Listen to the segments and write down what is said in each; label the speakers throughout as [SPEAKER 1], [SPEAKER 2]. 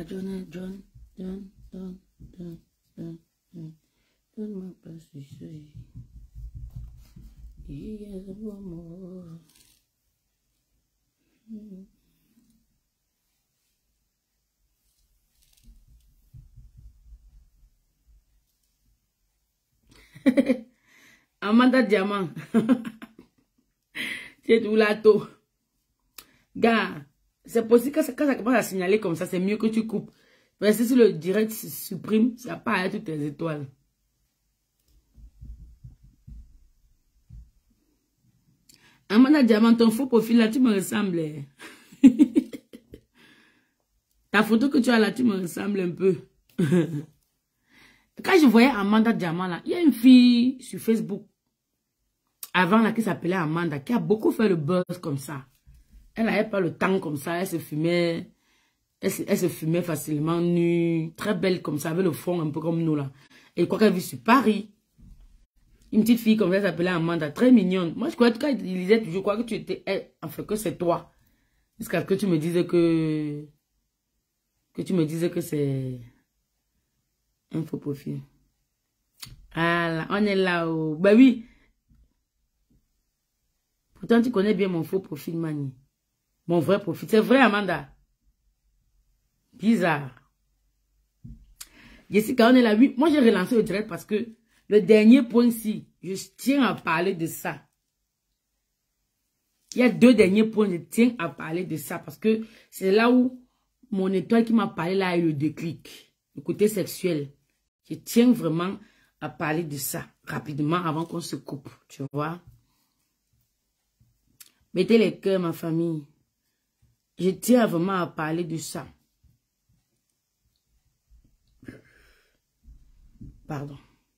[SPEAKER 1] John, John, John, John, John, John, John. Donne-moi pas ce sujet. Il y a de bon mot. Amanda Diamant. C'est tout lato. Gars, c'est possible que quand ça commence à signaler comme ça, c'est mieux que tu coupes. Parce que si le direct se supprime, ça part à toutes tes étoiles. Amanda Diamant, ton faux profil là, tu me ressembles. Ta photo que tu as là, tu me ressembles un peu. Quand je voyais Amanda Diamant là, il y a une fille sur Facebook, avant là, qui s'appelait Amanda, qui a beaucoup fait le buzz comme ça. Elle n'avait pas le temps comme ça, elle se fumait facilement nue, très belle comme ça, avec le front un peu comme nous là. Et quoi qu'elle vit sur Paris. Une petite fille comme ça s'appelait Amanda, très mignonne. Moi je crois que quand il disait, je crois que tu étais elle, enfin que c'est toi. Jusqu'à ce que tu me dises que c'est un faux profil. Ah là, on est là oh. Bah oui. Pourtant tu connais bien mon faux profil, Mani. Mon vrai profil. C'est vrai, Amanda. Bizarre. Jessica, on est là. Oui, moi, j'ai relancé le direct parce que le dernier point-ci, je tiens à parler de ça. Il y a 2 derniers points, je tiens à parler de ça parce que c'est là où mon étoile qui m'a parlé là a eu le déclic. Le côté sexuel. Je tiens vraiment à parler de ça rapidement avant qu'on se coupe, tu vois. Mettez les cœurs, ma famille. Je tiens vraiment à parler de ça. Pardon.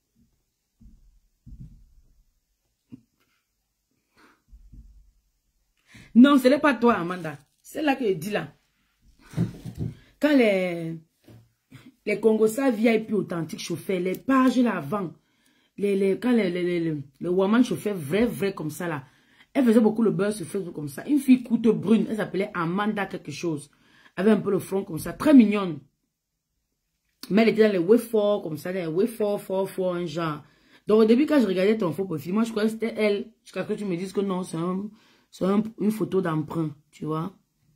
[SPEAKER 1] Non, ce n'est pas toi, Amanda. C'est là que je dis là. Quand les Congosa VIP authentiques chauffaient, les pages là avant, quand le woman chauffait vrai comme ça là, elle faisait beaucoup le buzz sur Facebook comme ça. Une fille courte brune, elle s'appelait Amanda quelque chose. Avait un peu le front comme ça, très mignonne. Mais elle était dans les way fort comme ça, dans les way fort, un genre. Donc au début quand je regardais ton faux profil, moi je croyais que c'était elle. Jusqu'à ce que tu me dises que non, c'est une photo d'emprunt, tu vois.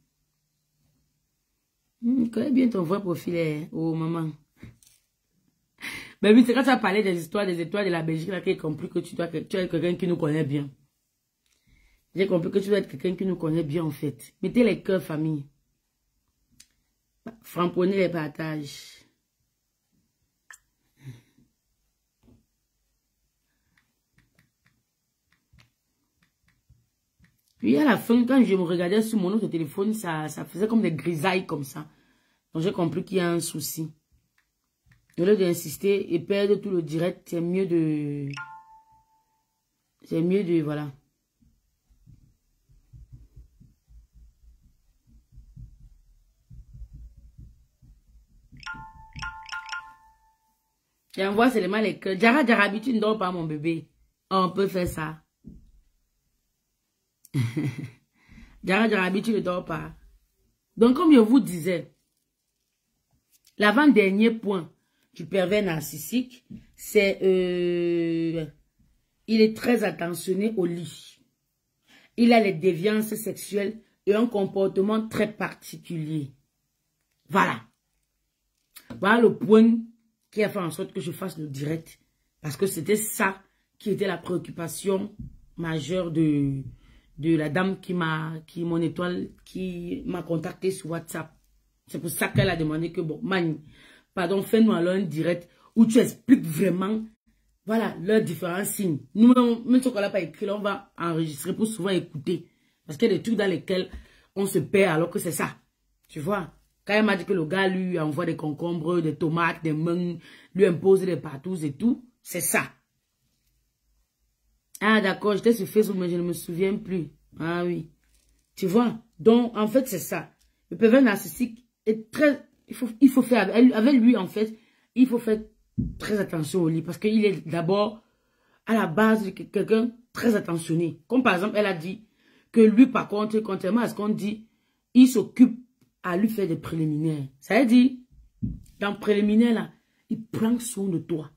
[SPEAKER 1] Je connais bien ton vrai profil, oh maman. Mais oui, c'est quand tu as parlé des étoiles de la Belgique, là, que j'ai compris que tu es quelqu'un qui nous connaît bien. J'ai compris que tu dois être quelqu'un qui nous connaît bien, en fait. Mettez les cœurs, famille. Framponnez les partages. Puis à la fin, quand je me regardais sur mon autre téléphone, ça faisait comme des grisailles comme ça. Donc j'ai compris qu'il y a un souci. Au lieu d'insister et perdre tout le direct, c'est mieux de... Voilà. J'envoie seulement les cœurs. Jarabi, tu ne dors pas, mon bébé. On peut faire ça. Jarabi, tu ne dors pas. Donc, comme je vous disais, l'avant-dernier point du pervers narcissique, c'est... il est très attentionné au lit. Il a les déviances sexuelles et un comportement très particulier. Voilà. Voilà le point qui a fait en sorte que je fasse le direct. Parce que c'était ça qui était la préoccupation majeure de la dame qui m'a contacté sur WhatsApp. C'est pour ça qu'elle a demandé que, bon, Mani, pardon, fais-nous alors un direct où tu expliques vraiment, voilà, leurs différents signes. Nous, même si on n'a pas écrit, on va enregistrer pour souvent écouter. Parce qu'il y a des trucs dans lesquels on se perd alors que c'est ça. Tu vois? Quand elle m'a dit que le gars lui envoie des concombres, des tomates, des mangues, lui impose des partous et tout, c'est ça. Ah d'accord, j'étais sur Facebook mais je ne me souviens plus. Ah oui. Tu vois? Donc en fait c'est ça. Le pervers narcissique est très... Il faut faire... Avec lui en fait, il faut faire très attention au lit. Parce qu'il est d'abord à la base de quelqu'un très attentionné. Comme par exemple, elle a dit que lui par contre, contrairement à ce qu'on dit, il s'occupe à lui faire des préliminaires. Ça veut dire, dans préliminaire là, il prend soin de toi.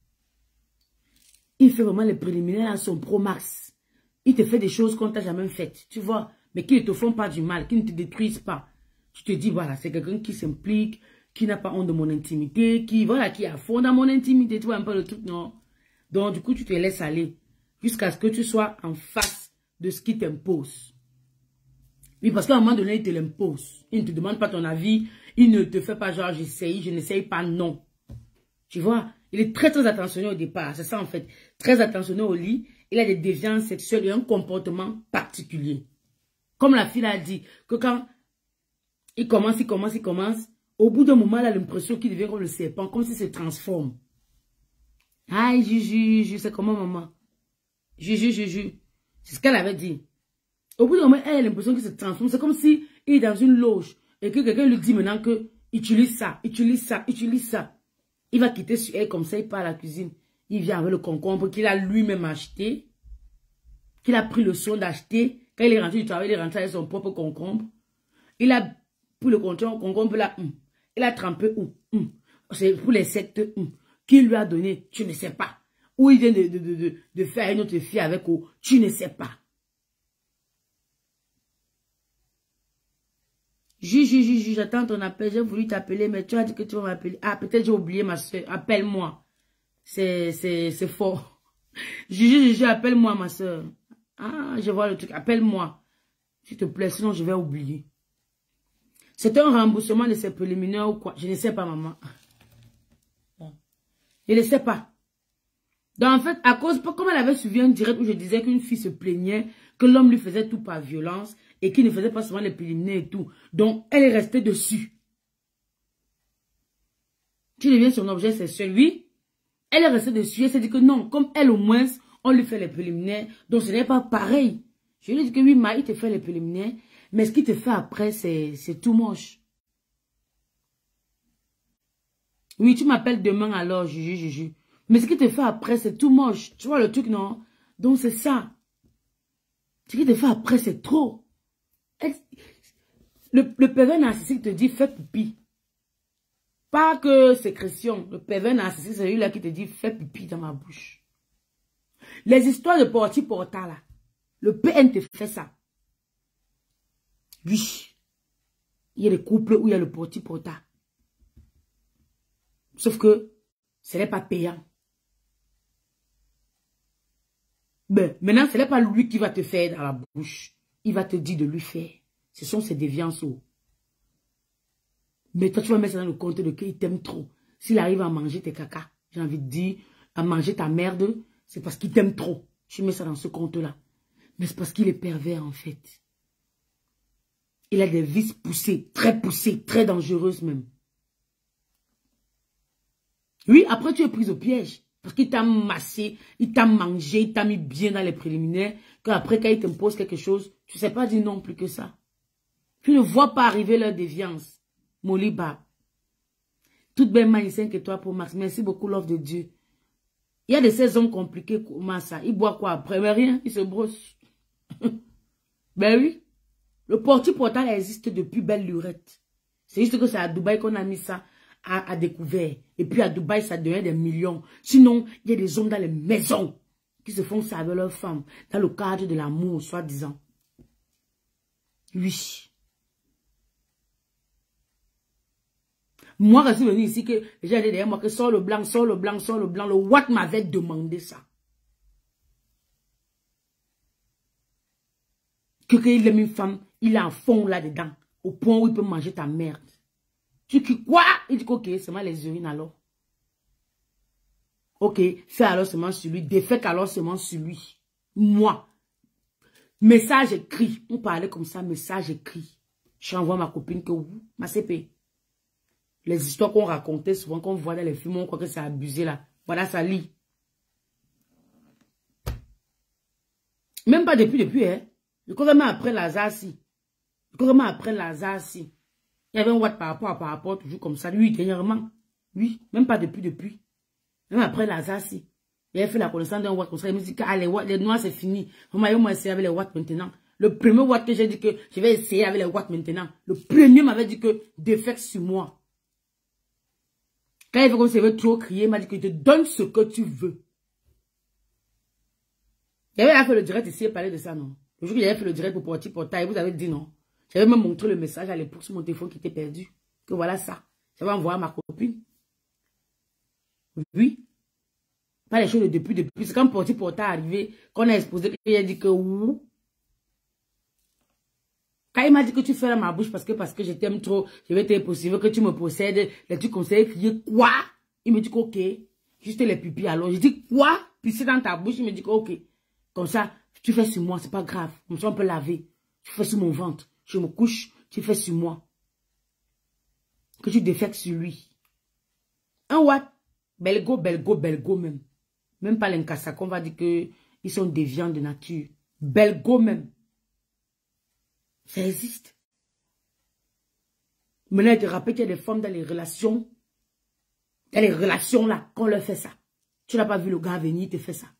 [SPEAKER 1] Il fait vraiment les préliminaires à son pro max. Il te fait des choses qu'on t'a jamais faites, tu vois, mais qui ne te font pas du mal, qui ne te détruisent pas. Tu te dis, voilà, c'est quelqu'un qui s'implique, qui n'a pas honte de mon intimité, qui, voilà, qui est à fond dans mon intimité, tu vois un peu le truc, non? Donc, du coup, tu te laisses aller jusqu'à ce que tu sois en face de ce qui t'impose. Oui, parce qu'à un moment donné, il te l'impose. Il ne te demande pas ton avis. Il ne te fait pas genre, j'essaye, je n'essaye pas, non. Tu vois, il est très, très attentionné au départ. C'est ça, en fait. Très attentionné au lit. Il a des déviances sexuelles et un comportement particulier. Comme la fille a dit, que quand il commence, au bout d'un moment, il a l'impression qu'il devient comme le serpent, comme s'il se transforme. Aïe, Juju, c'est comment, maman? Juju. C'est ce qu'elle avait dit. Au bout d'un moment, elle a l'impression qu'il se transforme. C'est comme si il est dans une loge et que quelqu'un lui dit maintenant que utilise ça. Il va quitter sur elle comme ça, il part à la cuisine. Il vient avec le concombre qu'il a lui-même acheté, qu'il a pris le soin d'acheter. Quand il est rentré du travail, il est rentré avec son propre concombre. Il a pris le concombre là, il a trempé où? C'est pour les sectes. Qui lui a donné? Tu ne sais pas. Ou il vient de faire une autre fille avec où? Tu ne sais pas. Juju, j'attends ton appel. J'ai voulu t'appeler, mais tu as dit que tu vas m'appeler. Ah, peut-être j'ai oublié ma soeur. Appelle-moi. C'est fort. Juju, appelle-moi ma soeur. Ah, je vois le truc. Appelle-moi. S'il te plaît, sinon je vais oublier. C'est un remboursement de ses préliminaires ou quoi? Je ne sais pas, maman. Je ne sais pas. Donc, en fait, à cause, comme elle avait suivi un direct où je disais qu'une fille se plaignait, que l'homme lui faisait tout par violence et qu'il ne faisait pas souvent les préliminaires et tout. Donc, elle est restée dessus. Tu deviens son objet sexuel, oui. Elle est restée dessus. Elle s'est dit que non, comme elle au moins, on lui fait les préliminaires. Donc, ce n'est pas pareil. Je lui ai dit que oui, il te fait les préliminaires. Mais ce qu'il te fait après, c'est tout moche. Oui, tu m'appelles demain alors, Juju. Mais ce qu'il te fait après, c'est tout moche. Tu vois le truc, non? Donc, c'est ça. Ce qu'il te fait après, c'est trop. Le pervers narcissique te dit, fais pipi. Pas que sécrétion. Le pervers narcissique, c'est lui-là qui te dit, fais pipi dans ma bouche. Les histoires de porti-porta, là. Le PN te fait ça. Oui. Il y a des couples où il y a le porti-porta. Sauf que ce n'est pas payant. Ben, maintenant, ce n'est pas lui qui va te faire dans la bouche. Il va te dire de lui faire. Ce sont ses déviances. Mais toi, tu vas mettre ça dans le compte de qu'il t'aime trop. S'il arrive à manger tes caca, j'ai envie de dire, à manger ta merde, c'est parce qu'il t'aime trop. Tu mets ça dans ce compte-là. Mais c'est parce qu'il est pervers, en fait. Il a des vices poussés, très dangereuses même. Oui, après tu es prise au piège. Parce qu'il t'a massé, il t'a mangé, il t'a mis bien dans les préliminaires. Qu'après, quand il t'impose quelque chose, tu ne sais pas dire non plus que ça. Tu ne vois pas arriver leur déviance. Moliba. Toute belle magicienne que toi pour Max. Merci beaucoup, l'offre de Dieu. Il y a de ces hommes compliqués, comment ça? Il boit quoi après? Mais rien, il se brosse. Ben oui. Le porti-portal existe depuis belle lurette. C'est juste que c'est à Dubaï qu'on a mis ça à découvert. Et puis à Dubaï, ça devient des millions. Sinon, il y a des hommes dans les maisons qui se font ça avec leurs femmes. Dans le cadre de l'amour, soi-disant. Oui. Moi, quand je suis venu ici, que les gens disaient derrière moi que sors le blanc. Le Watt m'avait demandé ça. Qu'il aime une femme, il est en fond là-dedans. Au point où il peut manger ta merde. Tu dis quoi? Il dit ok, c'est moi les urines alors. Ok, fais alors seulement sur lui. Défais alors seulement sur lui. Moi. Message écrit. On parlait comme ça, message écrit. J'envoie ma copine que vous, ma CP. Les histoires qu'on racontait souvent, qu'on voit dans les films, on croit que c'est abusé là. Voilà, ça lit. Même pas depuis, hein. Je crois vraiment après Lazare-ci. Il y avait un Watt par rapport, toujours comme ça. Lui, dernièrement. Oui, même pas depuis. Même après Lazare-ci. Il a fait la connaissance d'un Watt comme ça. Il me dit que les noirs, c'est fini. Moi, c'est avec les Watt maintenant. Le premier Watt que j'ai dit que je vais essayer avec les Watt maintenant. Le premier m'avait dit que défecte sur moi. Quand il veut trop crier, il m'a dit que je te donne ce que tu veux. J'avais fait le direct ici et parler de ça, non? Le jour que j'avais fait le direct pour Porti Portail, vous avez dit non. J'avais même montré le message à l'époque sur mon téléphone qui était perdu. Que voilà ça. J'avais envoyé à ma copine. Oui. Pas les choses de depuis. C'est quand Porti Portail est arrivé, qu'on a exposé, qu'il a dit que oui. Quand il m'a dit que tu fais dans ma bouche parce que je t'aime trop, je vais te poursuivre, que tu me possèdes, les trucs conseillers, crier quoi? Il me dit que ok. Juste les pupilles alors. Je dis quoi? Pisser dans ta bouche, il me dit que ok. Comme ça, tu fais sur moi, c'est pas grave. Comme ça, on peut laver. Tu fais sur mon ventre. Je me couche, tu fais sur moi. Que tu défectes sur lui. Un Watt, belgo même. Même pas l'Inkasa, qu'on va dire que ils sont déviants de nature. Belgo même. Ça existe. Maintenant, il te rappelle qu'il y a des femmes dans les relations. Dans les relations là, qu'on leur fait ça. Tu n'as pas vu le gars venir, il te fait ça.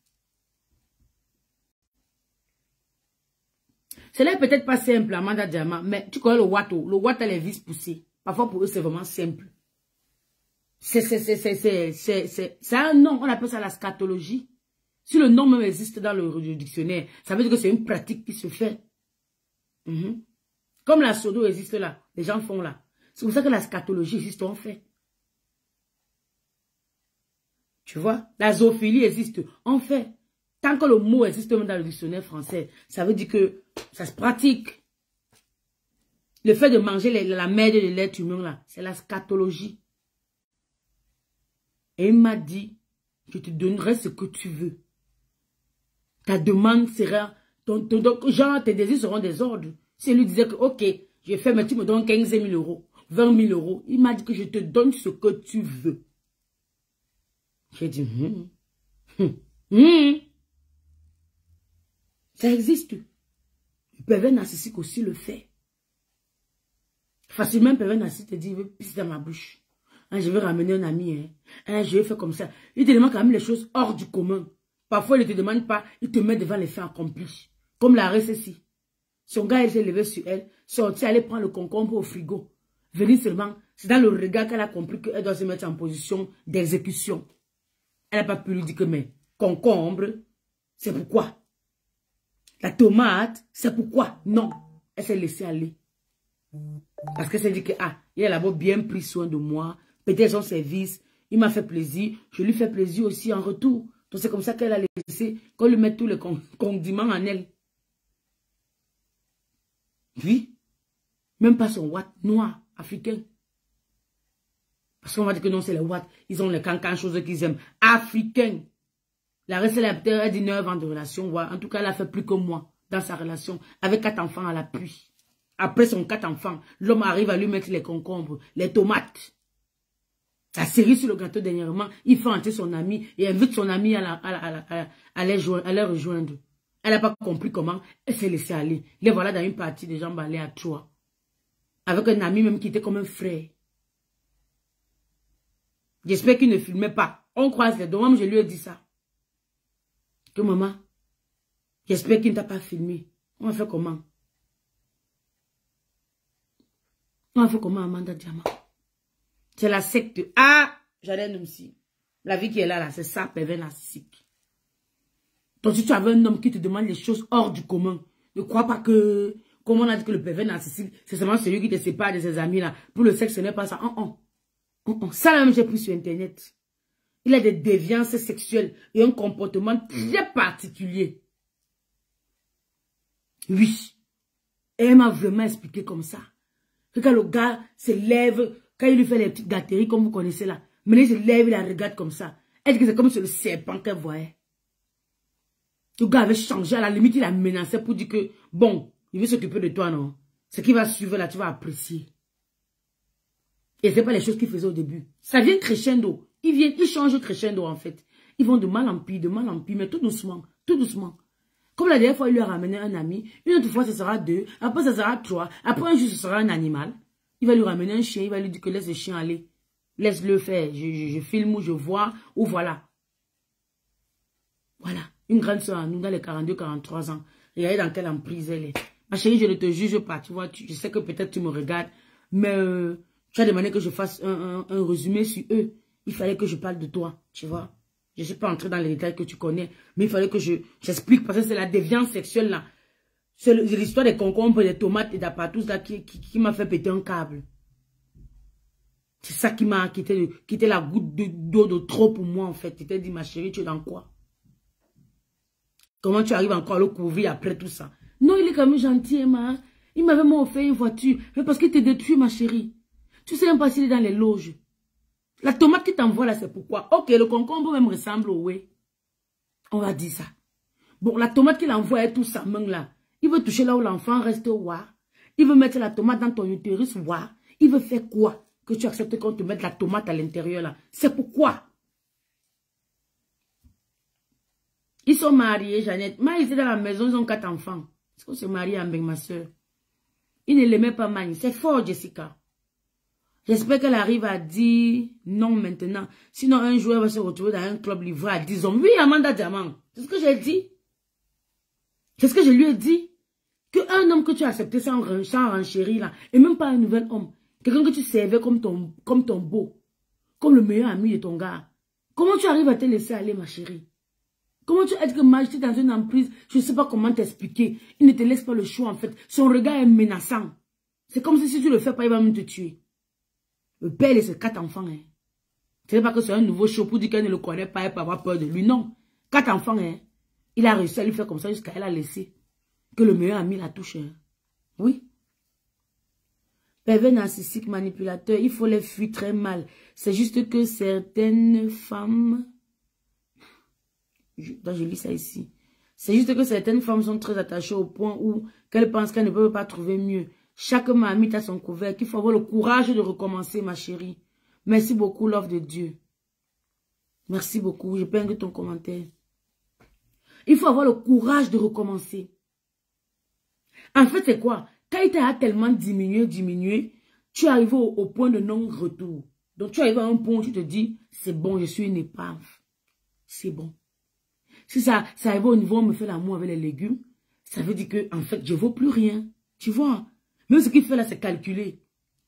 [SPEAKER 1] Ce n'est peut-être pas simple, Amanda Diamant, mais tu connais le Watt. Le Watt a les vis poussées. Parfois, pour eux, c'est vraiment simple. C'est un nom, on appelle ça la scatologie. Si le nom même existe dans le dictionnaire, ça veut dire que c'est une pratique qui se fait. Comme la sodo existe là, les gens font là. C'est pour ça que la scatologie existe, on fait. Tu vois, la zoophilie existe, on fait. Tant que le mot existe même dans le dictionnaire français, ça veut dire que ça se pratique. Le fait de manger la merde de l'être humain là, c'est la scatologie. Et il m'a dit, je te donnerai ce que tu veux. Ta demande sera, genre tes désirs seront des ordres. Si lui disait que, ok, je fais, mais tu me donnes 15 000 euros, 20 000 euros. Il m'a dit que je te donne ce que tu veux. J'ai dit, ça existe. Le pervers narcissique aussi le fait. Facilement, le pervers narcissique te dit, il veut pisser dans ma bouche. Hein, je vais ramener un ami. Hein, je vais faire comme ça. Il te demande quand même les choses hors du commun. Parfois, il ne te demande pas, il te met devant les faits accomplis. Comme la récessie. Son gars, il s'est levé sur elle, sorti, aller prendre le concombre au frigo. Venir seulement, c'est dans le regard qu'elle a compris qu'elle doit se mettre en position d'exécution. Elle n'a pas pu lui dire que, mais, concombre, c'est pourquoi. La tomate, c'est pourquoi. Non, elle s'est laissée aller. Parce qu'elle s'est dit que, ah, il a d'abord bien pris soin de moi, peut-être son service, il m'a fait plaisir, je lui fais plaisir aussi en retour. Donc c'est comme ça qu'elle a laissé, qu'on lui mette tous les condiments en elle. Oui, même pas son Watt noir, africain. Parce qu'on va dire que non, c'est les Watt, ils ont les cancans, choses qu'ils aiment. Africains. La reste, elle a 19 ans de relation, ouais. En tout cas, elle a fait plus que moi dans sa relation, avec 4 enfants à l'appui. Après son 4 enfants, l'homme arrive à lui mettre les concombres, les tomates. La série sur le gâteau dernièrement, il fait entrer son ami et invite son ami à les rejoindre. Elle n'a pas compris comment, elle s'est laissée aller. Les voilà dans une partie des gens allés à 3. Avec un ami même qui était comme un frère. J'espère qu'il ne filmait pas. On croise les deux, même je lui ai dit ça. Que maman, j'espère qu'il ne t'a pas filmé. On va faire comment? On va faire comment, Amanda Diamant? C'est la secte. Ah, j'allais un homme si. La vie qui est là, c'est ça, pervers narcissique. Donc, si tu avais un homme qui te demande les choses hors du commun, ne crois pas que, comme on a dit que le pervers narcissique, c'est seulement celui qui te sépare de ses amis là. Pour le sexe, ce n'est pas ça. Ça, même, j'ai pris sur Internet. Il a des déviances sexuelles et un comportement très particulier. Oui. Et elle m'a vraiment expliqué comme ça. Que quand le gars se lève, quand il lui fait les petites gâteries, comme vous connaissez là, mais il se lève, il la regarde comme ça. Elle dit que c'est comme sur le serpent qu'elle voyait. Le gars avait changé, à la limite, il a menacé pour dire que, bon, il veut s'occuper de toi, non? Ce qui va suivre là, tu vas apprécier. Et c'est pas les choses qu'il faisait au début. Ça vient crescendo. Ils changent crescendo en fait. Ils vont de mal en pire, mais tout doucement, tout doucement. Comme la dernière fois, il lui a ramené un ami. Une autre fois, ce sera 2. Après, ce sera 3. Après, un jour, ce sera un animal. Il va lui ramener un chien. Il va lui dire que laisse le chien aller. Laisse-le faire. Je filme ou je vois. Ou voilà. Voilà. Une grande soeur à nous, dans les 42, 43 ans. Regardez dans quelle emprise elle est. Ma chérie, je ne te juge pas, tu vois. Je sais que peut-être tu me regardes, mais tu as demandé que je fasse un résumé sur eux. Il fallait que je parle de toi, tu vois. Je ne suis pas entrée dans les détails que tu connais, mais il fallait que j'explique parce que c'est la déviance sexuelle là. C'est l'histoire des concombres, des tomates et d'apatous là qui m'a fait péter un câble. C'est ça qui m'a quitté la goutte d'eau de trop pour moi en fait. Tu t'es dit, ma chérie, tu es dans quoi? Comment tu arrives encore à le couvrir après tout ça? Non, il est quand même gentil, Emma. Il m'avait même offert une voiture. Mais parce qu'il te détruit, ma chérie. Tu sais même pas s'il est dans les loges. La tomate qui t'envoie là, c'est pourquoi? Ok, le concombre même ressemble au ouais. On va dire ça. Bon, la tomate qu'il envoie est tout sa main là. Il veut toucher là où l'enfant reste, ouah. Il veut mettre la tomate dans ton utérus, ouah. Il veut faire quoi? Que tu acceptes qu'on te mette la tomate à l'intérieur là. C'est pourquoi? Ils sont mariés, Jeannette. Maï était dans la maison, ils ont 4 enfants. Est-ce qu'on se marie avec ma soeur? Il ne l'aimait pas, Maï. C'est fort, Jessica. J'espère qu'elle arrive à dire non maintenant. Sinon, un jour, elle va se retrouver dans un club livré à 10 hommes. Oui, Amanda Diamant. C'est ce que j'ai dit. C'est ce que je lui ai dit. Qu'un homme que tu as accepté sans renchérir là, et même pas un nouvel homme. Quelqu'un que tu servais comme ton beau. Comme le meilleur ami de ton gars. Comment tu arrives à te laisser aller, ma chérie? Comment tu es que Maj, tu es dans une emprise, je ne sais pas comment t'expliquer. Il ne te laisse pas le choix en fait. Son regard est menaçant. C'est comme si tu le fais pas, il va même te tuer. Le père et ses 4 enfants. Hein. Ce n'est pas que c'est un nouveau show pour dire qu'elle ne le connaît pas et pas avoir peur de lui. Non. 4 enfants. Hein. Il a réussi à lui faire comme ça jusqu'à elle a laissé. Que le meilleur ami la touche. Hein. Oui. Pervers narcissique, manipulateur, il faut les fuir très mal. C'est juste que certaines femmes... Je lis ça ici. C'est juste que certaines femmes sont très attachées au point où qu'elles pensent qu'elles ne peuvent pas trouver mieux. Chaque mamie a son couvercle. Il faut avoir le courage de recommencer, ma chérie. Merci beaucoup, l'offre de Dieu. Merci beaucoup. Je peins ton commentaire. Il faut avoir le courage de recommencer. En fait, c'est quoi? Quand il t'a tellement diminué, tu arrives au point de non-retour. Donc, tu arrives à un point où tu te dis, c'est bon, je suis une épave. C'est bon. Si ça arrive au niveau où on me fait l'amour avec les légumes, ça veut dire que, en fait, je ne vaux plus rien. Tu vois? Même ce qu'il fait là, c'est calculer.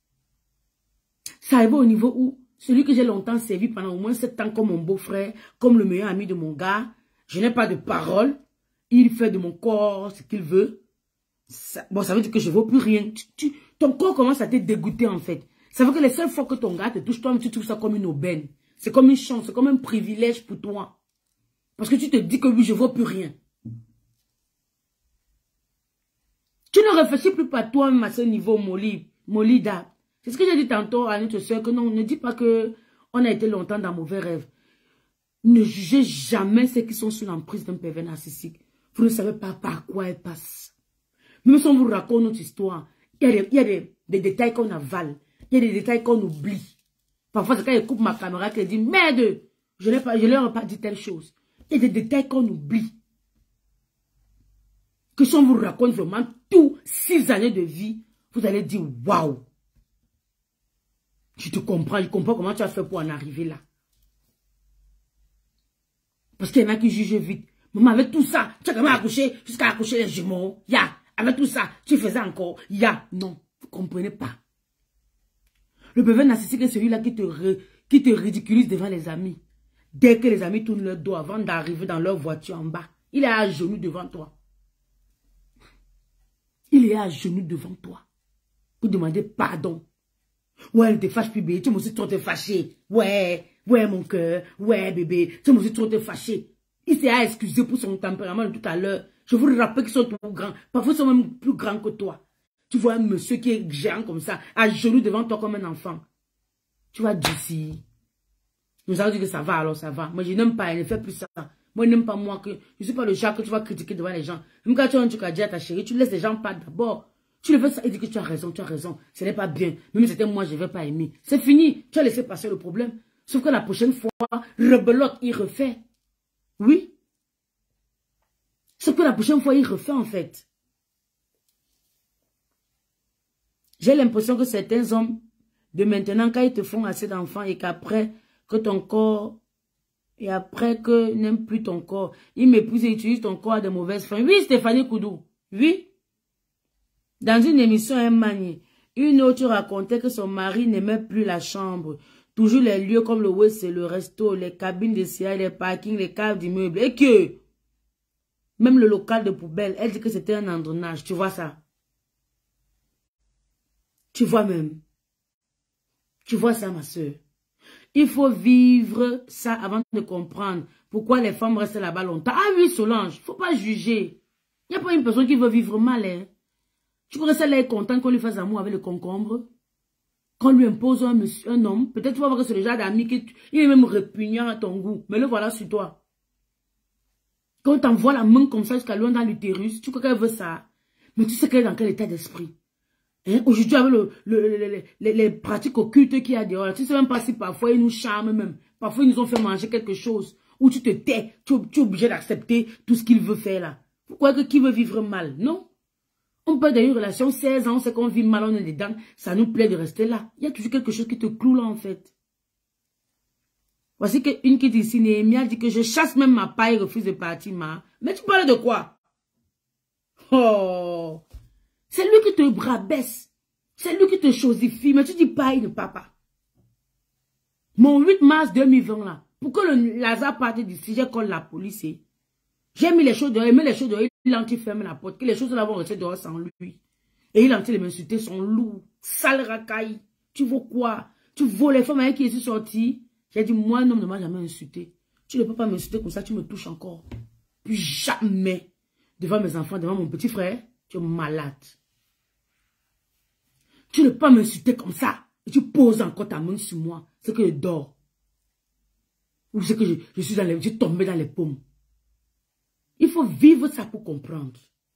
[SPEAKER 1] Ça arrive au niveau où, celui que j'ai longtemps servi pendant au moins 7 ans comme mon beau-frère, comme le meilleur ami de mon gars, je n'ai pas de parole. Il fait de mon corps ce qu'il veut. Ça veut dire que je ne vaux plus rien. Ton corps commence à te dégoûter, en fait. Ça veut que les seules fois que ton gars te touche, toi, tu trouves ça comme une aubaine. C'est comme une chance, c'est comme un privilège pour toi. Parce que tu te dis que oui, je ne vaux plus rien. Tu ne réfléchis plus à toi-même à ce niveau, Molida. C'est ce que j'ai dit tantôt à notre soeur, que non, ne dis pas que on a été longtemps dans mauvais rêves. Ne jugez jamais ceux qui sont sous l'emprise d'un pervers narcissique. Vous ne savez pas par quoi elle passe. Même si on vous raconte notre histoire, il y a des détails qu'on avale. Il y a des détails qu'on oublie. Parfois, c'est quand elle coupe ma caméra qu'elle dit, merde, je ne leur ai pas dit telle chose. Il y a des détails qu'on oublie. Que si on vous raconte vraiment tous 6 années de vie, vous allez dire, waouh. Je comprends comment tu as fait pour en arriver là. Parce qu'il y en a qui jugent vite. Maman, avec tout ça, tu as quand même accouché jusqu'à accoucher les jumeaux. Avec tout ça, tu faisais encore. Non, vous ne comprenez pas. Le pervers narcissique est celui-là qui te ridiculise devant les amis. Dès que les amis tournent leur dos avant d'arriver dans leur voiture en bas, il est à genoux devant toi. Il est à genoux devant toi. Pour demander pardon. Ouais, ne te fâche plus, bébé. Tu m'as aussi trop te fâcher. Ouais, mon cœur. Ouais, bébé. Tu m'as aussi trop te fâcher. Il s'est à excuser pour son tempérament de tout à l'heure. Je vous rappelle qu'ils sont trop grands. Parfois, ils sont même plus grands que toi. Tu vois un monsieur qui est géant comme ça, à genoux devant toi comme un enfant. Tu vas dire si. Nous allons dire que ça va, alors ça va. Moi, je n'aime pas, elle ne fait plus ça. Moi, je n'aime pas moi que... Je ne suis pas le genre que tu vas critiquer devant les gens. Même quand tu as un truc à dire à ta chérie, tu laisses les gens pas d'abord. Tu le fais ça et dis que tu as raison. Ce n'est pas bien. Même si c'était moi, je ne vais pas aimer. C'est fini. Tu as laissé passer le problème. Sauf que la prochaine fois, rebelote, il refait. Oui. Sauf que la prochaine fois, il refait en fait. J'ai l'impression que certains hommes, de maintenant, quand ils te font assez d'enfants et qu'après, que ton corps Et après que n'aime plus ton corps, il m'épouse et utilise ton corps à de mauvaises fins. Oui, Stéphanie Koudou. Oui. Dans une émission, un manier, une autre racontait que son mari n'aimait plus la chambre. Toujours les lieux comme le WC, le resto, les cabines de siège, les parkings, les caves d'immeubles. Et que, même le local de poubelle, elle dit que c'était un engrenage. Tu vois ça? Tu vois même. Tu vois ça, ma soeur? Il faut vivre ça avant de comprendre pourquoi les femmes restent là-bas longtemps. Ah oui, Solange, il ne faut pas juger. Il n'y a pas une personne qui veut vivre mal. Hein. Tu pourrais rester là content qu'on lui fasse amour avec le concombre. Qu'on lui impose un homme. Peut-être tu vas voir que c'est le genre d'ami qui il est même répugnant à ton goût. Mais le voilà sur toi. Quand on t'envoie la main comme ça jusqu'à loin dans l'utérus, tu crois qu'elle veut ça. Mais tu sais qu'elle est dans quel état d'esprit. Hein? Aujourd'hui, avec les pratiques occultes qu'il y a dehors, tu ne sais même pas si parfois ils nous charment même. Parfois, ils nous ont fait manger quelque chose. Où tu te tais, tu es obligé d'accepter tout ce qu'il veut faire là. Pourquoi que qui veut vivre mal? Non. On peut avoir une relation 16 ans, on sait qu'on vit mal, on est dedans. Ça nous plaît de rester là. Il y a toujours quelque chose qui te cloue là en fait. Voici une qui dit ici, Néhémia dit que je chasse même ma paille et refuse de partir. Mais tu parles de quoi? Oh! C'est lui qui te rabaisse. C'est lui qui te chosifie. Mais tu dis paille de papa. Mon 8 mars 2020 là, pour que le Lazare parte d'ici, j'ai collé la police. J'ai mis les choses dehors, il met les choses dehors, il anti-ferme la porte, que les choses là vont rester dehors sans lui. Et il anti les m'insulter, son loup, sale racaille. Tu vaux quoi? Tu vaux les femmes avec qui je suis sorti. J'ai dit, moi, un homme ne m'a jamais insulté. Tu ne peux pas m'insulter comme ça, tu me touches encore. Puis jamais, devant mes enfants, devant mon petit frère, tu es malade. Tu ne peux pas m'insulter comme ça. Et tu poses encore ta main sur moi. C'est que je dors. Ou c'est que je suis tombé dans les paumes. Il faut vivre ça pour comprendre.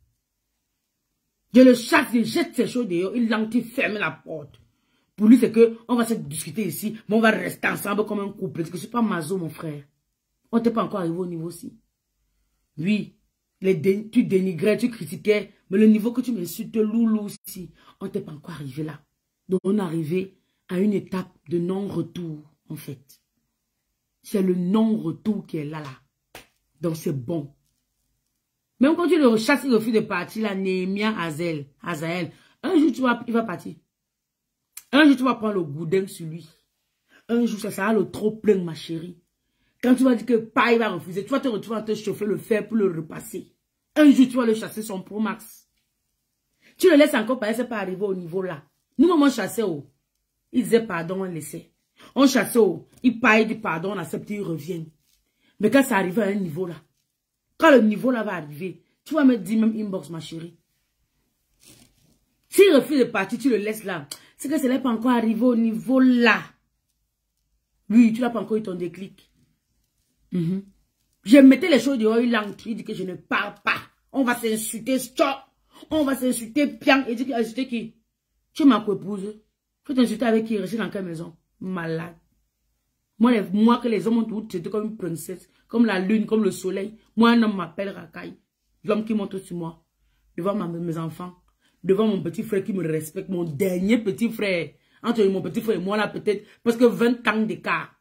[SPEAKER 1] Je le chasse, je jette ses choses dehors, il ferme la porte. Pour lui, c'est que on va se discuter ici, mais on va rester ensemble comme un couple. Parce que je ne suis pas maso, mon frère. On n'était pas encore arrivé au niveau aussi. Oui, tu dénigrais, tu critiquais, mais le niveau que tu m'insultes, loulou aussi, on n'était pas encore arrivé là. Donc, on est arrivé à une étape de non-retour, en fait. C'est le non-retour qui est là. Donc, c'est bon. Même quand tu le rechasses, il refuse de partir, là, Néhémia, Azaël. Un jour, il va partir. Un jour, tu vas prendre le goudin sur lui. Un jour, ça sera le trop plein, ma chérie. Quand tu vas dire que pas, il va refuser, tu vas te retrouver à te chauffer le fer pour le repasser. Un jour, tu vas le chasser son Pro Max. Tu le laisses encore passer, c'est pas arriver au niveau là. Nous, on chassait, oh. Il disait pardon, on laissait. On chassait, oh. Il paye, il dit pardon, on accepte, il revient. Mais quand ça arrive à un niveau là, quand le niveau là va arriver, tu vas me dire même inbox, ma chérie. S'il refuse de partir, tu le laisses là. C'est que ce n'est pas encore arrivé au niveau là. Oui, tu n'as pas encore eu ton déclic. Je mettais les choses dehors, il dit que je ne parle pas. On va s'insulter, stop. On va s'insulter, bien. Il dit qu'il a insulté qui? Tu es ma co-épouse. Tu t'insulter avec qui? Rester dans quelle maison? Malade. Moi que les hommes ont tout, j'étais comme une princesse, comme la lune, comme le soleil. Moi, un homme m'appelle Rakai. L'homme qui monte sur moi, devant mes enfants, devant mon petit frère qui me respecte, mon dernier petit frère. Entre mon petit frère et moi, là, peut-être, parce que 20 ans d'écart.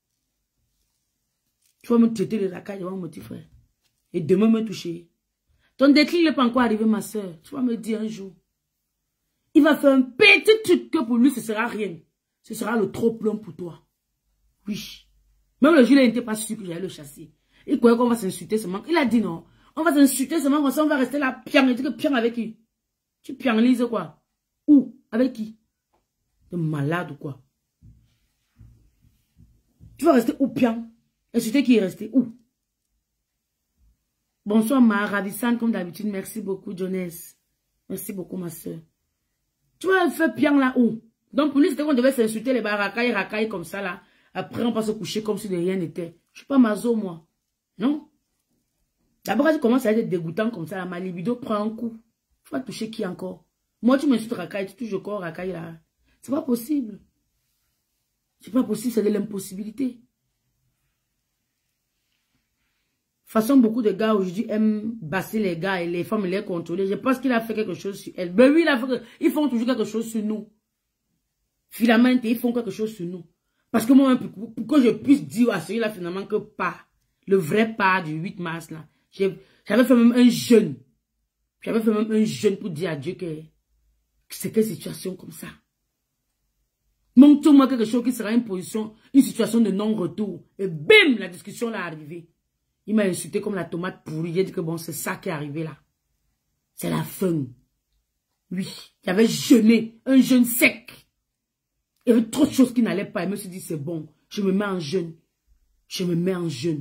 [SPEAKER 1] Tu vas me traiter de Rakai devant mon petit frère. Et demain me toucher. Ton déclic n'est pas encore arrivé, ma soeur. Tu vas me dire un jour. Il va faire un petit truc que pour lui, ce sera rien. Ce sera le trop plein pour toi. Oui. Même le jour, il n'était pas sûr que j'allais le chasser. Il croyait qu'on va s'insulter seulement. Il a dit non. On va s'insulter seulement comme ça, on va rester là, piang. Il dit que piang avec qui? Tu pianglises quoi? Où? Avec qui? T'es malade ou quoi? Tu vas rester où piang? Insulter qui est resté où? Bonsoir, ma ravissante, comme d'habitude. Merci beaucoup, Jones. Merci beaucoup, ma soeur. Tu vas faire piang là où? Donc, pour lui, c'était qu'on devait s'insulter les racailles comme ça là. Après, on va se coucher comme si de rien n'était. Je suis pas maso, moi. Non? D'abord, quand tu commences à être dégoûtant comme ça, là, ma libido prend un coup. Tu vas toucher qui encore? Moi, tu m'insultes racaille, tu touches encore racaille là. C'est pas possible. C'est pas possible, c'est de l'impossibilité. De toute façon, beaucoup de gars aujourd'hui aiment basser les gars et les femmes les contrôler. Je pense qu'il a fait quelque chose sur elles. Ben oui, ils font toujours quelque chose sur nous. Filament, ils font quelque chose sur nous. Parce que moi, pour que je puisse dire à celui-là finalement que pas, le vrai pas du 8 mars là, j'avais fait même un jeûne. J'avais fait même un jeûne pour dire à Dieu que c'est quelle situation comme ça. Montre-moi quelque chose qui sera une situation de non-retour. Et bim, la discussion là est arrivée. Il m'a insulté comme la tomate pourrie. J'ai dit que bon, c'est ça qui est arrivé là. C'est la fin. Oui, j'avais jeûné, un jeûne sec. Il y avait trop de choses qui n'allaient pas. Il me suis dit, c'est bon, je me mets en jeûne. Je me mets en jeûne.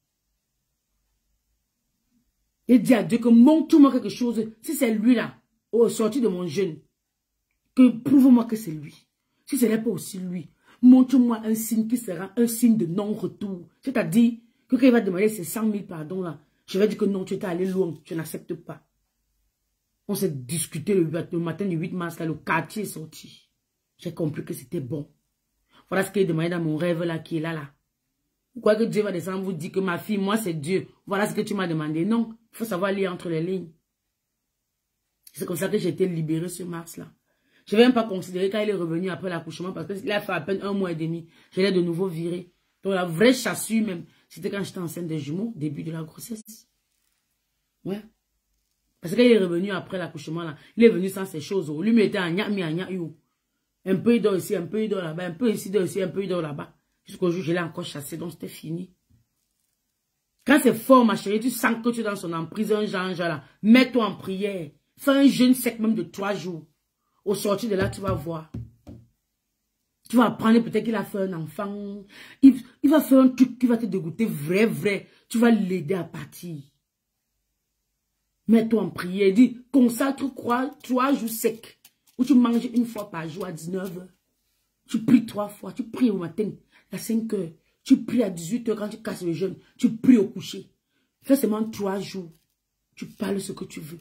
[SPEAKER 1] Et dit à Dieu que montre-moi quelque chose. Si c'est lui là, au sorti de mon jeûne, que prouve-moi que c'est lui. Si ce n'est pas aussi lui, montre-moi un signe qui sera un signe de non-retour. C'est-à-dire que quand il va demander ces 100 000 pardons là, je vais dire que non, tu étais allé loin, je n'accepte pas. On s'est discuté le matin du 8 mars, là, le quartier est sorti. J'ai compris que c'était bon. Voilà ce qu'il est demandé dans mon rêve là, qui est là. Vous croyez que Dieu va descendre vous dire que ma fille, moi c'est Dieu. Voilà ce que tu m'as demandé. Non, il faut savoir lire entre les lignes. C'est comme ça que j'ai été libérée ce mars là. Je ne vais même pas considérer quand il est revenu après l'accouchement parce qu'il a fait à peine 1 mois et demi. Je l'ai de nouveau viré. Donc la vraie chassure même, c'était quand j'étais enceinte des jumeaux, début de la grossesse. Ouais. Parce qu'il est revenu après l'accouchement là. Il est venu sans ces choses. Lui mettait un un peu il dort ici, un peu il dort là-bas, un peu ici, un peu il dort là-bas. Jusqu'au jour où je l'ai encore chassé, donc c'était fini. Quand c'est fort, ma chérie, tu sens que tu es dans son emprise, un genre là. Mets-toi en prière. Fais un jeûne sec même de 3 jours. Au sortir de là, tu vas voir. Tu vas apprendre peut-être qu'il a fait un enfant. Il va faire un truc qui va te dégoûter, vrai. Tu vas l'aider à partir. Mets-toi en prière. Dis, consacre 3 jours secs. Où tu manges 1 fois par jour à 19 h. Tu pries 3 fois. Tu pries au matin à 5 h. Tu pries à 18 h quand tu casses le jeûne. Tu pries au coucher. Fais seulement 3 jours. Tu parles ce que tu veux.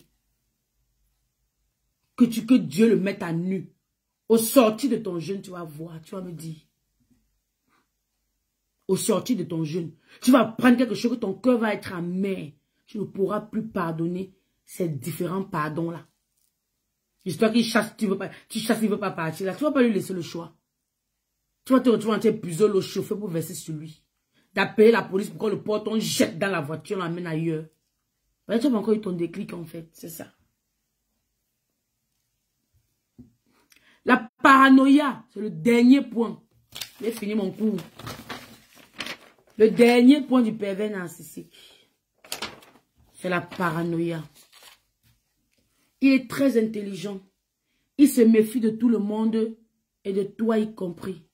[SPEAKER 1] Que Dieu le mette à nu. Au sortir de ton jeûne, tu vas voir. Tu vas me dire. Au sortir de ton jeûne. Tu vas prendre quelque chose que ton cœur va être amer. Tu ne pourras plus pardonner ces différents pardons-là. L'histoire qu'il chasse, tu chasses, il ne veut pas partir. Là, tu ne vas pas lui laisser le choix. Tu vas te retrouver en train de puiser le chauffeur pour verser sur lui. D'appeler la police pour qu'on le porte, on jette dans la voiture, on l'emmène ailleurs. Tu as encore eu ton déclic en fait, c'est ça. La paranoïa, c'est le dernier point. J'ai fini mon cours. Le dernier point du pervers narcissique. C'est la paranoïa. Il est très intelligent. Il se méfie de tout le monde et de toi y compris.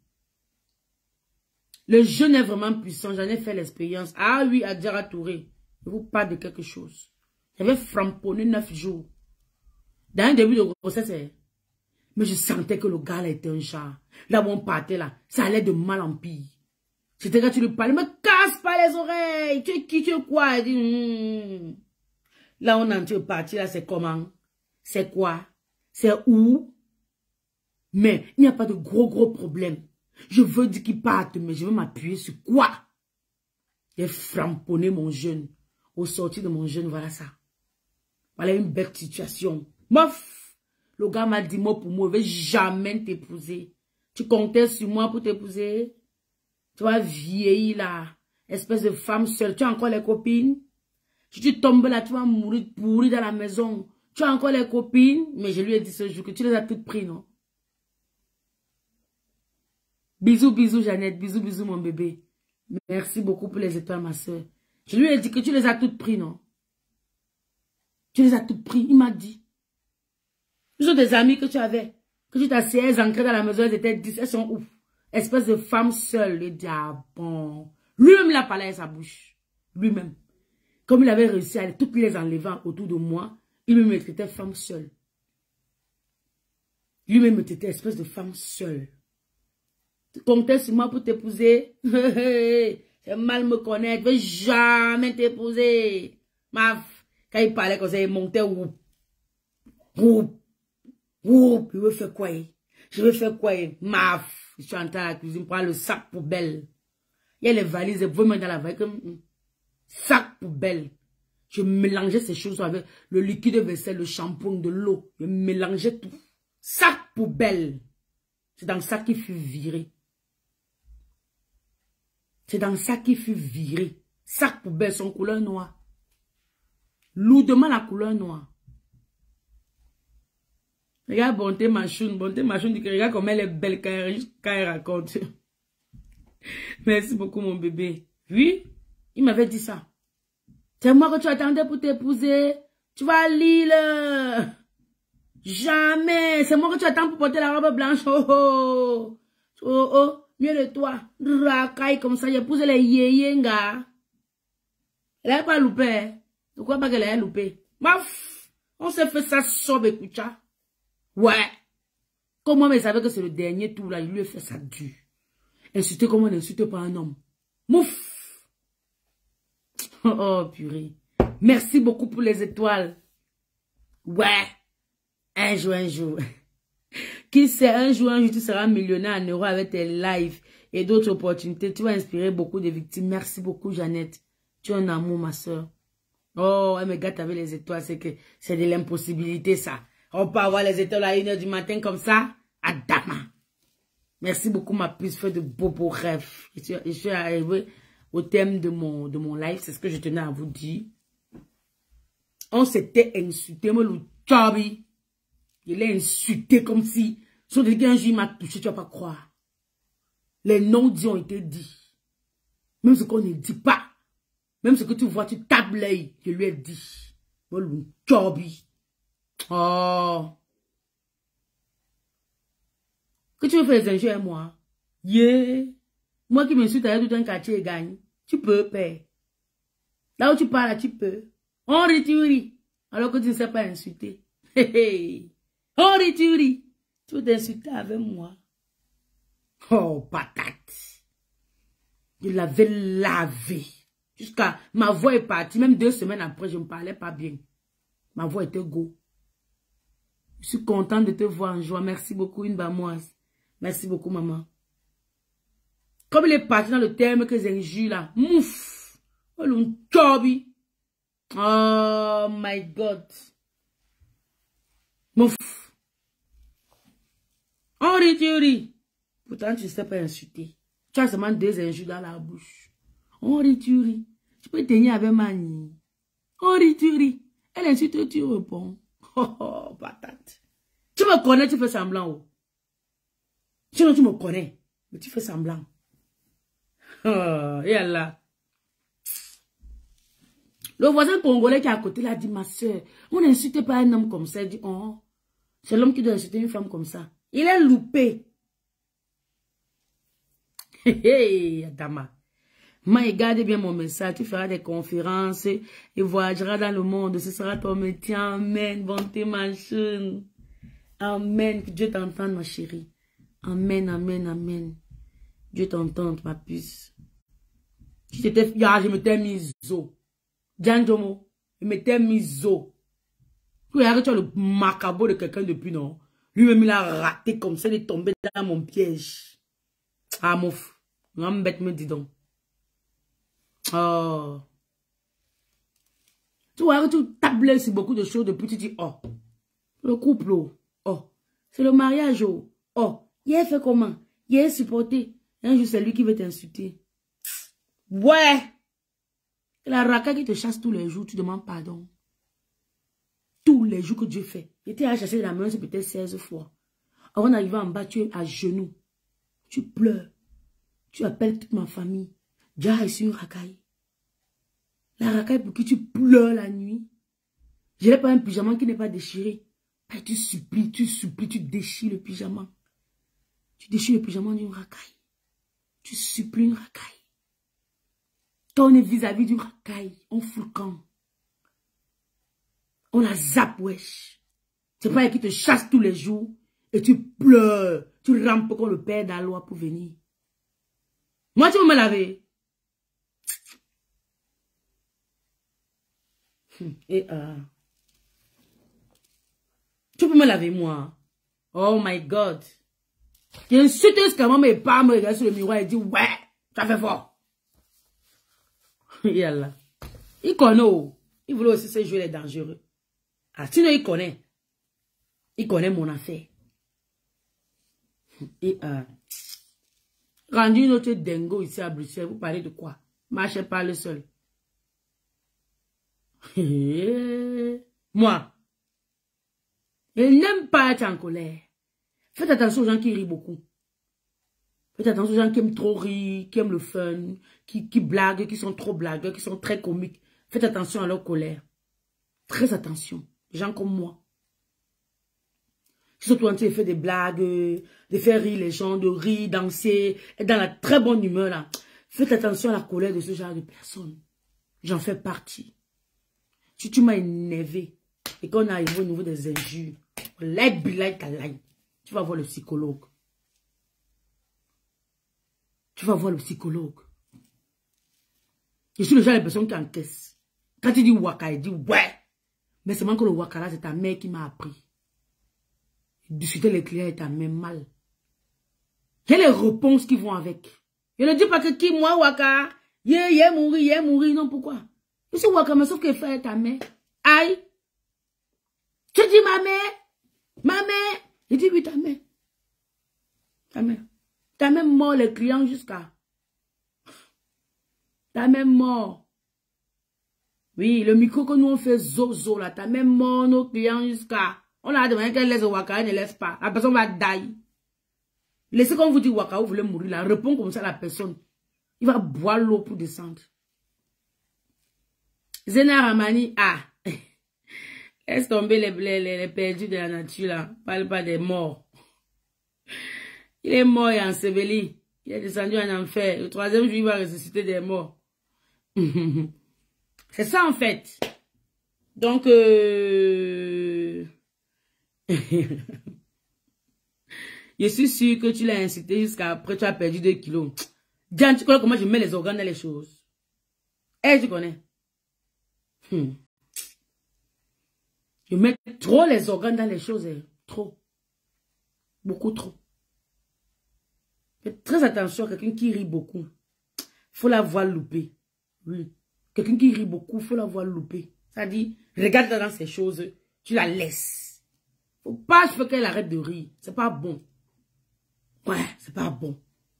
[SPEAKER 1] Le jeûne est vraiment puissant. J'en ai fait l'expérience. Ah oui, Adjara Touré. Je vous parle de quelque chose. J'avais framponné 9 jours. Dans un début de grossesse, mais je sentais que le gars là était un chat. Là où on partait là, ça allait de mal en pire. C'était quand tu lui parlais, me casse pas les oreilles. Tu es qui, tu es quoi? Il dit, Là on est en train de partir, là c'est comment? C'est quoi? C'est où? Mais il n'y a pas de gros problème. Je veux dire qu'il parte, mais je veux m'appuyer sur quoi? J'ai framponné mon jeûne. Au sortir de mon jeûne, voilà ça. Voilà une belle situation. Mof! Le gars m'a dit mot pour mot, je ne vais jamais t'épouser. Tu comptais sur moi pour t'épouser? Tu vas vieillir là. Espèce de femme seule. Tu as encore les copines? Si tu tombes là, tu vas mourir pourri dans la maison. Tu as encore les copines? Mais je lui ai dit ce jour que tu les as toutes prises, non? Bisous, bisous, Jeannette. Bisous, bisous, mon bébé. Merci beaucoup pour les étoiles, ma soeur. Je lui ai dit que tu les as toutes prises, non? Tu les as toutes prises. Il m'a dit. Ce sont des amis que tu avais. Que tu t'asseyais ancrées dans la maison. Elles étaient 10. Elles sont ouf. Espèce de femme seule. Le diable. Lui-même l'a parlé à sa bouche. Lui-même. Comme il avait réussi à toutes les enlevant autour de moi, il me traitait femme seule. Lui-même me traitait espèce de femme seule. Tu comptais sur moi pour t'épouser? C'est mal me connaître. Je ne vais jamais t'épouser. Quand il parlait comme ça, il montait. Je veux faire quoi? Je veux faire quoi? Je suis entré à la cuisine, prendre le sac poubelle. Il y a les valises, vous mettez dans la valise comme sac poubelle. Je mélangeais ces choses avec le liquide de vaisselle, le shampoing, de l'eau. Je mélangeais tout. Sac poubelle. C'est dans ça qu'il fut viré. C'est dans ça qu'il fut viré. Sac poubelle, son couleur noire. Lourdement la couleur noire. Regarde Bonté Machoun dit que regarde comme elle est belle quand elle raconte. Merci beaucoup mon bébé. Oui, il m'avait dit ça. C'est moi que tu attendais pour t'épouser. Tu vas à Lille. Jamais. C'est moi que tu attends pour porter la robe blanche. Oh oh. Oh oh. Mieux de toi. Racaille comme ça. J'épouse les yéyenga. Elle n'a pas loupé. Pourquoi pas qu'elle ait loupé? Baf. On s'est fait ça sobe et kucha. Ouais. Comment mais savait que c'est le dernier tour là. Il lui a fait ça dur. Insulter comme on n'insulte pas un homme. Mouf. Oh purée. Merci beaucoup pour les étoiles. Ouais. Un jour. Qui sait, un jour, tu seras millionnaire en euros avec tes lives et d'autres opportunités. Tu vas inspirer beaucoup de victimes. Merci beaucoup, Jeannette. Tu es un amour, ma soeur. Oh, elle me gâte avec les étoiles. C'est que c'est de l'impossibilité, ça. On peut avoir les étoiles à 1h du matin comme ça. Adama. Merci beaucoup, ma puce. Fais de beaux rêves. Je suis arrivé au thème de mon live. C'est ce que je tenais à vous dire. On s'était insulté, moi, le Chabi. Il l'a insulté comme si, sur des gars, un jour, il m'a touché, tu vas pas croire. Les non-dits ont été dits. Même ce qu'on ne dit pas. Même ce que tu vois, tu tapes l'œil, je lui ai dit. Moi, le Chabi. Oh. Que tu veux faire les injures à moi? Yeah. Moi qui m'insulte avec tout un quartier et gagne. Tu peux, père. Là où tu parles, tu peux. On rit, tu ris. Alors que tu ne sais pas insulter. On rit, tu ris. Tu veux t'insulter avec moi. Oh, patate. Je l'avais lavé. Jusqu'à... Ma voix est partie. Même 2 semaines après, je ne me parlais pas bien. Ma voix était go. Je suis contente de te voir en joie. Merci beaucoup, une bamoise. Merci beaucoup, maman. Comme il est parti dans le terme que j'ai injure là. Mouf. Oh, le Chabi. Oh, my God. Mouf. On rit, tu ris. Pourtant, tu ne sais pas insulter. Tu as seulement 2 injures dans la bouche. On rit, tu ris. Tu peux tenir avec Mani. On rit, tu ris. Elle insulte, tu réponds. Oh, patate. Tu me connais, tu fais semblant. Oh. Sinon, tu me connais. Mais tu fais semblant. Oh, et Allah. Le voisin congolais qui est à côté l'a dit, ma soeur, on n'insulte pas un homme comme ça. Il dit, oh, c'est l'homme qui doit insulter une femme comme ça. Il est loupé. Hé, Adama. Mais garde bien mon message. Tu feras des conférences et voyageras dans le monde. Ce sera ton métier. Amen. Bonté, ma chaîne. Amen. Que Dieu t'entende, ma chérie. Amen, amen, amen. Dieu t'entende, ma puce. Je m'étais mis zo. Djanjomo, je m'étais mis zo. Tu regardes, tu as le macabre de quelqu'un depuis, non? Lui-même, il a raté comme ça, il est tombé dans mon piège. Ah, mouf. Non, bête, me dis donc. Oh. Tu vois, tu tables sur beaucoup de choses depuis, tu dis, oh. Le couple, oh. C'est le mariage, oh. Il a fait comment? Il a supporté. Un jour, c'est lui qui veut t'insulter. Ouais. La raca qui te chasse tous les jours, tu demandes pardon. Tous les jours que Dieu fait. Il était à chasser la main, c'est peut-être 16 fois. Avant d'arriver en bas, tu es à genoux. Tu pleures. Tu appelles toute ma famille. Dieu a reçu une racaille. La racaille pour qui tu pleures la nuit. Je n'ai pas un pyjama qui n'est pas déchiré. Et tu supplies, tu déchires le pyjama. Tu déchires le pyjama d'une racaille. Tu supplies une racaille. Toi, on est vis-à-vis d'une racaille. On fout le camp. On la zappe, wesh. C'est pas elle qui te chasse tous les jours. Et tu pleures. Tu rampes comme le père d'Alois pour venir. Moi, tu veux me laver. Et tu peux me laver, moi. Oh my God. Il y a une suiteuse qui me parle, me regarde sur le miroir et dit, ouais, ça fait fort. Yallah. Il connaît. Il voulait aussi se jouer les dangereux. Ah, sinon il connaît. Il connaît mon affaire. Et Rendu une autre dingo ici à Bruxelles, vous parlez de quoi? Marchez pas le seul. Moi, je n'aime pas être en colère. Faites attention aux gens qui rient beaucoup. Faites attention aux gens qui aiment trop rire, qui aiment le fun, qui blaguent, qui sont trop blagueurs, qui sont très comiques. Faites attention à leur colère. Très attention. Des gens comme moi. Qui sont tout entiers de faire des blagues, de faire rire les gens, de rire, danser, être dans la très bonne humeur là. Faites attention à la colère de ce genre de personnes. J'en fais partie. Si tu m'as énervé et qu'on arrive au niveau des injures, tu vas voir le psychologue. Tu vas voir le psychologue. Je suis le genre de personne qui encaisse. Quand tu dis waka, il dit ouais. Mais c'est moi que le waka là, c'est ta mère qui m'a appris. Discuter les clients est ta même mal. Il y a les réponses qui vont avec. Je ne dis pas que qui, moi, waka, mourir, non, pourquoi? Je suis waka, mais sauf que fait ta mère. Aïe. Tu dis ma mère. Il dit oui, ta mère. T'as même mort les clients jusqu'à. T'as même mort. Oui, le micro que nous on fait zozo là, t'as même mort nos clients jusqu'à. On a demandé qu'elle laisse waka, elle ne laisse pas. La personne va die. Laissez quand vous dit waka, vous voulez mourir là, répond comme ça à la personne. Il va boire l'eau pour descendre. Zena Ramani, laisse tomber les perdus de la nature là. Parle pas des morts. Il est mort et enseveli. Il est descendu en enfer. Le troisième jour, il va ressusciter des morts. C'est ça en fait. Donc, je suis sûr que tu l'as incité jusqu'à après tu as perdu 2 kilos. Diane, tu connais comment je mets les organes dans les choses? Tu connais? Je mets trop les organes dans les choses. Trop. Beaucoup trop. Faites très attention à quelqu'un qui rit beaucoup. Faut la voir louper. Oui. Quelqu'un qui rit beaucoup, faut la voir louper. Ça dit, regarde dans ces choses, tu la laisses. Faut pas qu'elle arrête de rire. C'est pas bon. Ouais, c'est pas bon.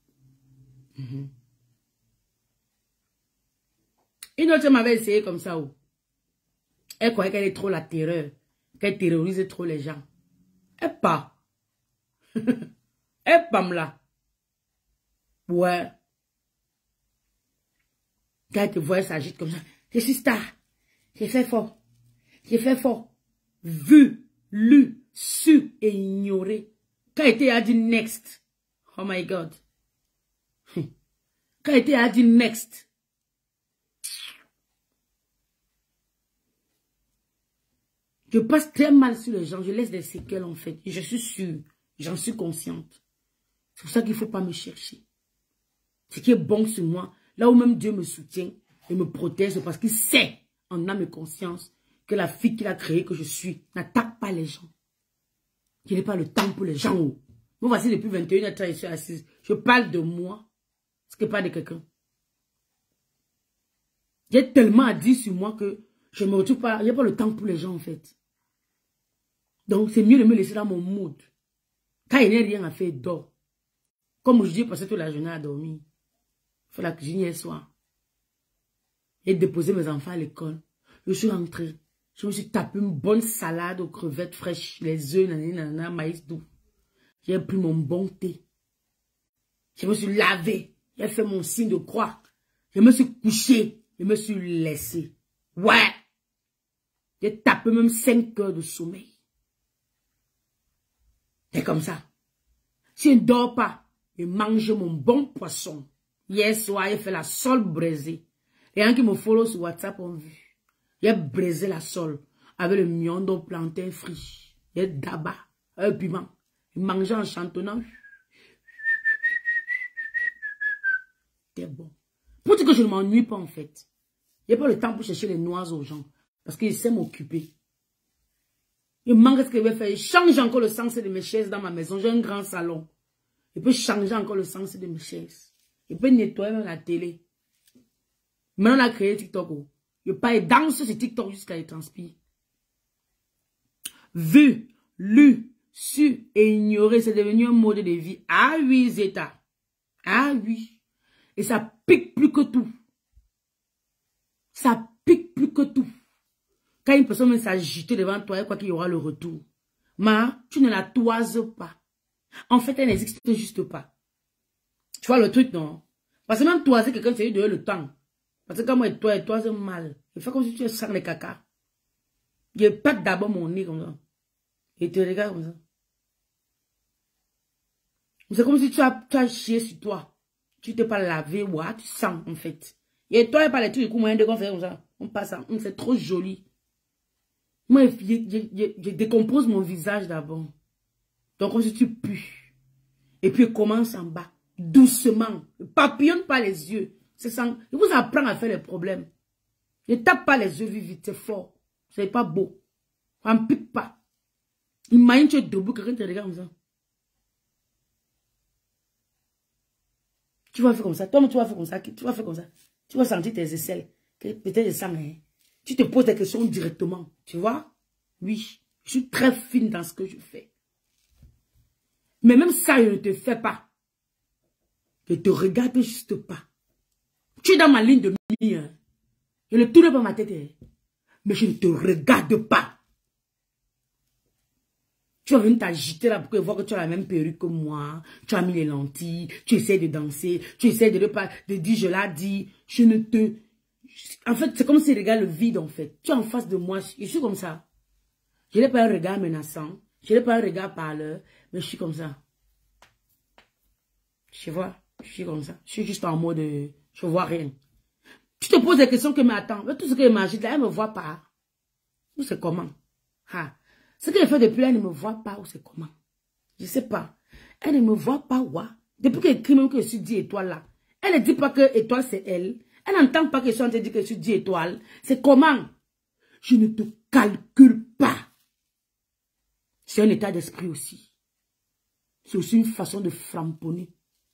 [SPEAKER 1] Une autre m'avait essayé comme ça. Elle croyait qu'elle est trop la terreur. Qu'elle terrorise trop les gens. Elle pas. Elle pas me là. Ouais. Quand elle te voit, elle s'agite comme ça. Je suis star. J'ai fait fort. J'ai fait fort. Vu, lu, su et ignoré. Quand elle a dit next. Oh my God. Quand elle a dit next. Je passe très mal sur les gens. Je laisse des séquelles en fait. Et je suis sûre. J'en suis consciente. C'est pour ça qu'il ne faut pas me chercher. Ce qui est bon sur moi, là où même Dieu me soutient et me protège, c'est parce qu'il sait, en âme et conscience, que la fille qu'il a créée que je suis n'attaque pas les gens. Je n'ai pas le temps pour les gens. Moi, voici depuis 21h, je suis assise. Je parle de moi, ce qui n'est pas de quelqu'un. J'ai tellement à dire sur moi que je ne me retrouve pas, il n'y a pas le temps pour les gens en fait. Donc, c'est mieux de me laisser dans mon mood. Quand il n'y a rien à faire, dors. Comme aujourd'hui, j'ai passé toute la journée à dormir. Je fais la cuisine hier soir. J'ai déposé mes enfants à l'école. Je suis rentrée. Je me suis tapé une bonne salade aux crevettes fraîches, les œufs, nanana, maïs doux. J'ai pris mon bon thé. Je me suis lavé. J'ai fait mon signe de croix. Je me suis couché. Je me suis laissé. Ouais. J'ai tapé même 5 heures de sommeil. C'est comme ça. Si je ne dors pas, je mange mon bon poisson. Hier soir, j'ai fait la sole braisée. Les gens qui me follow sur WhatsApp ont vu. J'ai braisé la sole avec le miondo plantain frit. J'ai d'aba, un piment. Je mangeais en chantonnant. C'est bon. Pour dire que je ne m'ennuie pas en fait. Je n'ai pas le temps pour chercher les noix aux gens. Parce qu'ils savent m'occuper. Je manque ce que je vais faire. Je change encore le sens de mes chaises dans ma maison. J'ai un grand salon. Je peux changer encore le sens de mes chaises. Je peux nettoyer même la télé. Maintenant, on a créé TikTok. Je parle danse sur TikTok jusqu'à y transpire. Vu, lu, su et ignoré, c'est devenu un mode de vie. Ah oui, Zeta. Ah oui. Et ça pique plus que tout. Ça pique plus que tout. Quand une personne vient s'agiter devant toi, elle croit qu'il y aura le retour. Mais tu ne la toises pas. En fait, elle n'existe juste pas. Tu vois le truc, non? Parce que même toiser quelqu'un, c'est lui donner le temps. Parce que quand moi, toi, c'est mal. Il fait comme si tu sens les caca. Je pète d'abord mon nez comme ça. Et tu regardes comme ça. C'est comme si tu as chié sur toi. Tu t'es pas lavé, ouais, tu sens, en fait. Et toi, il n'y a pas les trucs, du coup, moyen de qu'on fait comme ça. On passe à, c'est trop joli. Moi, je décompose mon visage d'abord. Donc, comme si tu pues. Et puis, commence en bas. Doucement. Papillonne pas les yeux. C'est ça. Il vous apprend à faire les problèmes. Ne tape pas les yeux vite, c'est fort. C'est pas beau. On ne pique pas. Imagine tu es debout, quelqu'un te regarde comme ça. Tu vas faire comme ça. Toi, tu vas faire comme ça. Tu vas faire comme ça. Tu vas sentir tes aisselles. Peut-être je sens, hein. Tu te poses des questions directement. Tu vois? Oui. Je suis très fine dans ce que je fais. Mais même ça, je ne te fais pas. Je te regarde juste pas. Tu es dans ma ligne de mire. Je ne tourne pas ma tête. Mais je ne te regarde pas. Tu vas venir t'agiter là pour voir que tu as la même perruque que moi. Tu as mis les lentilles. Tu essaies de danser. Tu essaies de dire je l'ai dit. Je ne te... En fait, c'est comme si je regarde le vide en fait. Tu es en face de moi. Je suis comme ça. Je n'ai pas un regard menaçant. Je n'ai pas un regard parleur. Mais je suis comme ça. Tu vois? Je suis comme ça. Je suis juste en mode... je vois rien. Tu te poses des questions que m'attends. Tout ce qu'elle m'agite là, elle ne me voit pas. Ou c'est comment? Ah. Ce qu'elle fait depuis là, elle ne me voit pas ou c'est comment? Je ne sais pas. Elle ne me voit pas, ouais. Depuis qu'elle écrit même que je suis dit étoile là. Elle ne dit pas que étoile c'est elle. Elle n'entend pas que je suis en train de dire que je suis dit étoile. C'est comment? Je ne te calcule pas. C'est un état d'esprit aussi. C'est aussi une façon de framponner.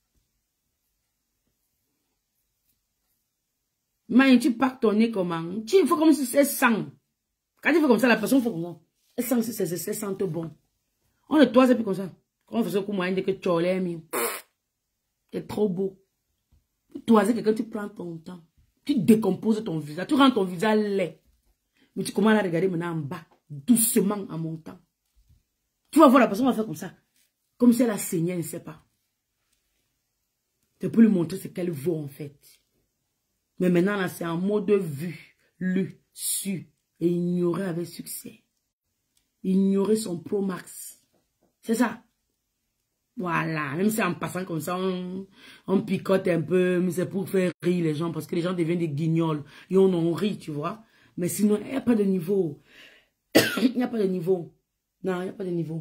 [SPEAKER 1] Mais tu pars ton nez comment? Tu fais comme si c'est sang. Quand tu fais comme ça, la personne fait comme ça. Elle sent si c'est sente bon. On le toise et puis comme ça. Quand on faisait comme moyen de que tu l'aimes, mis. C'est trop beau. Tu toises quelqu'un, tu prends ton temps. Tu décomposes ton visage. Tu rends ton visage laid. Mais tu commences à regarder maintenant en bas. Doucement en montant. Tu vas voir la personne va faire comme ça. Comme si elle a saigné, elle ne sait pas. Tu peux lui montrer ce qu'elle vaut en fait. Mais maintenant, là, c'est en mode vu, lu, su et ignoré avec succès. Ignorer son Pro Max. C'est ça. Voilà. Même si en passant comme ça, on picote un peu, mais c'est pour faire rire les gens, parce que les gens deviennent des guignols. Et on en rit, tu vois. Mais sinon, il n'y a pas de niveau. Il n'y a pas de niveau. Non, il n'y a pas de niveau.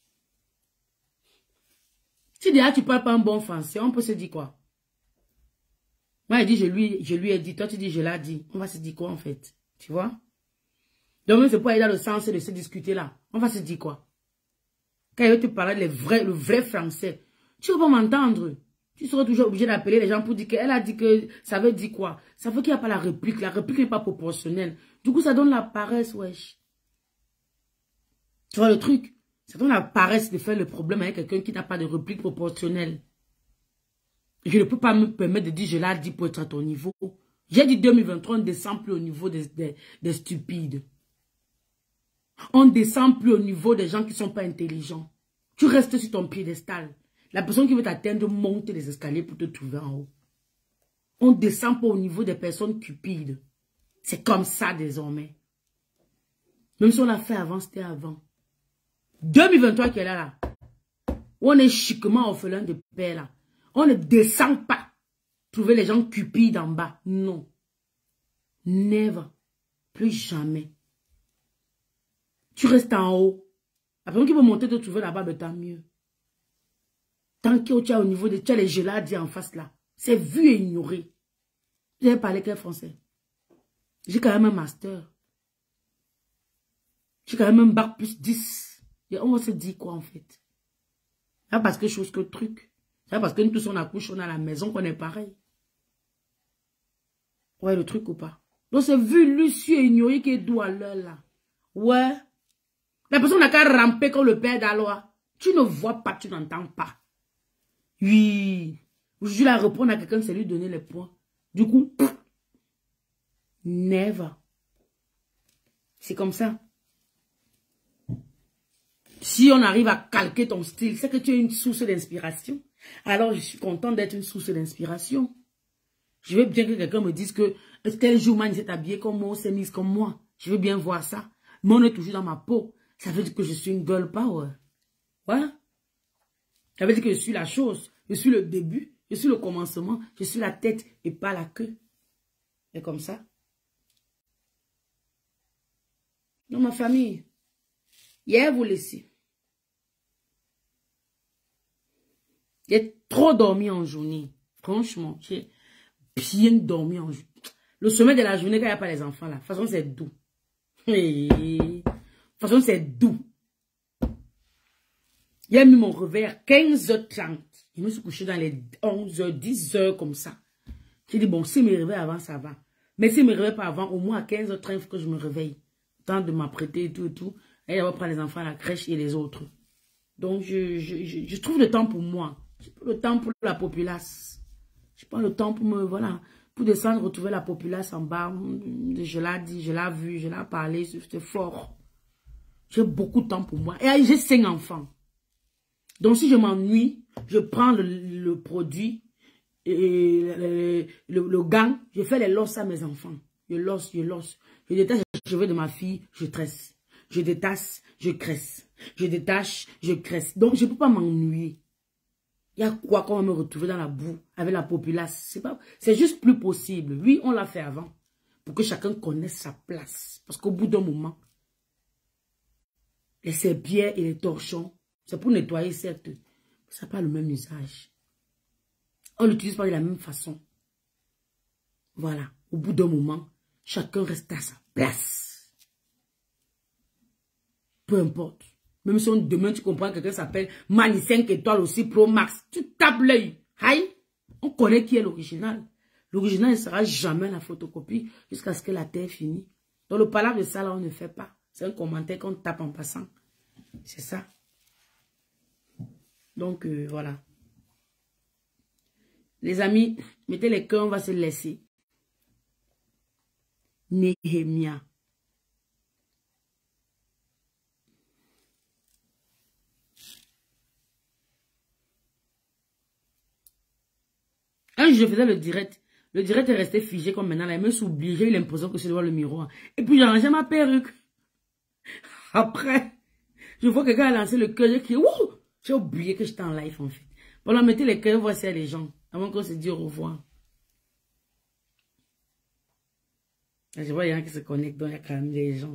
[SPEAKER 1] Si déjà tu parles pas un bon français, on peut se dire quoi? Moi, il dit, je lui ai dit. Toi, tu dis, je l'ai dit. On va se dire quoi, en fait? Tu vois? Donc, c'est pas aller dans le sens de se discuter là. On va se dire quoi? Quand il te parler le vrai français, tu ne vas pas m'entendre. Tu seras toujours obligé d'appeler les gens pour dire qu'elle a dit que ça veut dire quoi? Ça veut qu'il n'y a pas la réplique. La réplique n'est pas proportionnelle. Du coup, ça donne la paresse, wesh. Tu vois le truc? Ça donne la paresse de faire le problème avec quelqu'un qui n'a pas de réplique proportionnelle. Je ne peux pas me permettre de dire je l'ai dit pour être à ton niveau. J'ai dit 2023, on ne descend plus au niveau des stupides. On ne descend plus au niveau des gens qui ne sont pas intelligents. Tu restes sur ton piédestal. La personne qui veut t'atteindre monte les escaliers pour te trouver en haut. On ne descend pas au niveau des personnes cupides. C'est comme ça désormais. Même si on l'a fait avant, c'était avant. 2023 qui est là. On est chiquement orphelin de père là. On ne descend pas. Trouver les gens cupides en bas. Non. Never. Plus jamais. Tu restes en haut. La personne qui veut monter te trouver là-bas, ben tant mieux. Tant que tu as au niveau de... Tu as les gelades en face là. C'est vu et ignoré. Vous avez parlé quel français? J'ai quand même un master. J'ai quand même un bac plus 10. Et on va se dire quoi en fait? C'est pas parce que chose que truc. C'est pas parce que nous tous on accouche, on a la maison qu'on est pareil. Ouais, le truc ou pas? Donc c'est vu, lu, su et ignoré qui est doux à l'heure là. Ouais. La personne n'a qu'à ramper comme le père d'Aloa. Tu ne vois pas, tu n'entends pas. Oui. Je la reprendre à quelqu'un, c'est lui donner les points. Du coup, never. C'est comme ça. Si on arrive à calquer ton style, c'est que tu es une source d'inspiration. Alors, je suis contente d'être une source d'inspiration. Je veux bien que quelqu'un me dise que tel jour, man, il s'est habillé comme moi, s'est mise comme moi. Je veux bien voir ça. Mais on est toujours dans ma peau. Ça veut dire que je suis une girl power. Voilà. Ça veut dire que je suis la chose. Je suis le début. Je suis le commencement. Je suis la tête et pas la queue. C'est comme ça. Dans ma famille, hier, vous laissez. J'ai trop dormi en journée. Franchement, j'ai bien dormi en journée. Le sommet de la journée, quand il n'y a pas les enfants là, de toute façon, c'est doux. De toute façon, c'est doux. J'ai mis mon réveil à 15h30. Je me suis couché dans les 11h, 10h comme ça. J'ai dit, bon, si je me réveille avant, ça va. Mais si je ne me réveille pas avant, au moins à 15h30, il faut que je me réveille. Temps de m'apprêter et tout et tout. Et on va prendre les enfants à la crèche et les autres. Donc, je trouve le temps pour moi. Je prends le temps pour la populace. Je prends le temps pour me, voilà, pour descendre, retrouver la populace en bas. Je l'ai dit, je l'ai vu, je l'ai parlé, c'est fort. J'ai beaucoup de temps pour moi. Et j'ai 5 enfants. Donc, si je m'ennuie, je prends le produit, et le gant, je fais les losses à mes enfants. Je losse. Je détache les cheveux de ma fille, je tresse. Je détache, je cresse. Je détache, je cresse. Donc, je ne peux pas m'ennuyer. Il y a quoi qu'on va me retrouver dans la boue avec la populace? C'est juste plus possible. Oui, on l'a fait avant. Pour que chacun connaisse sa place. Parce qu'au bout d'un moment, les serpillères et les torchons, c'est pour nettoyer, certes. Mais ça n'a pas le même usage. On ne l'utilise pas de la même façon. Voilà. Au bout d'un moment, chacun reste à sa place. Peu importe. Même si demain, tu comprends que quelqu'un s'appelle Mani 5 étoiles aussi Pro Max. Tu tapes l'œil. Aïe. On connaît qui est l'original. L'original ne sera jamais la photocopie jusqu'à ce que la terre finisse. Donc le palabre de ça, là, on ne fait pas. C'est un commentaire qu'on tape en passant. C'est ça. Donc, voilà. Les amis, mettez les cœurs, on va se laisser. Néhémia. Un jour, je faisais le direct. Le direct est resté figé comme maintenant. Là, il me s'oublie. J'ai eu l'impression que c'est devant le miroir. Et puis, j'ai rangé ma perruque. Après, je vois quelqu'un a lancé le cœur. J'ai crié, wouh! J'ai oublié que j'étais en live, en fait. Voilà, mettez les cœurs, voici les gens. Avant qu'on se dise au revoir. Je vois, il y en a qui se connectent, donc il y a quand même des gens.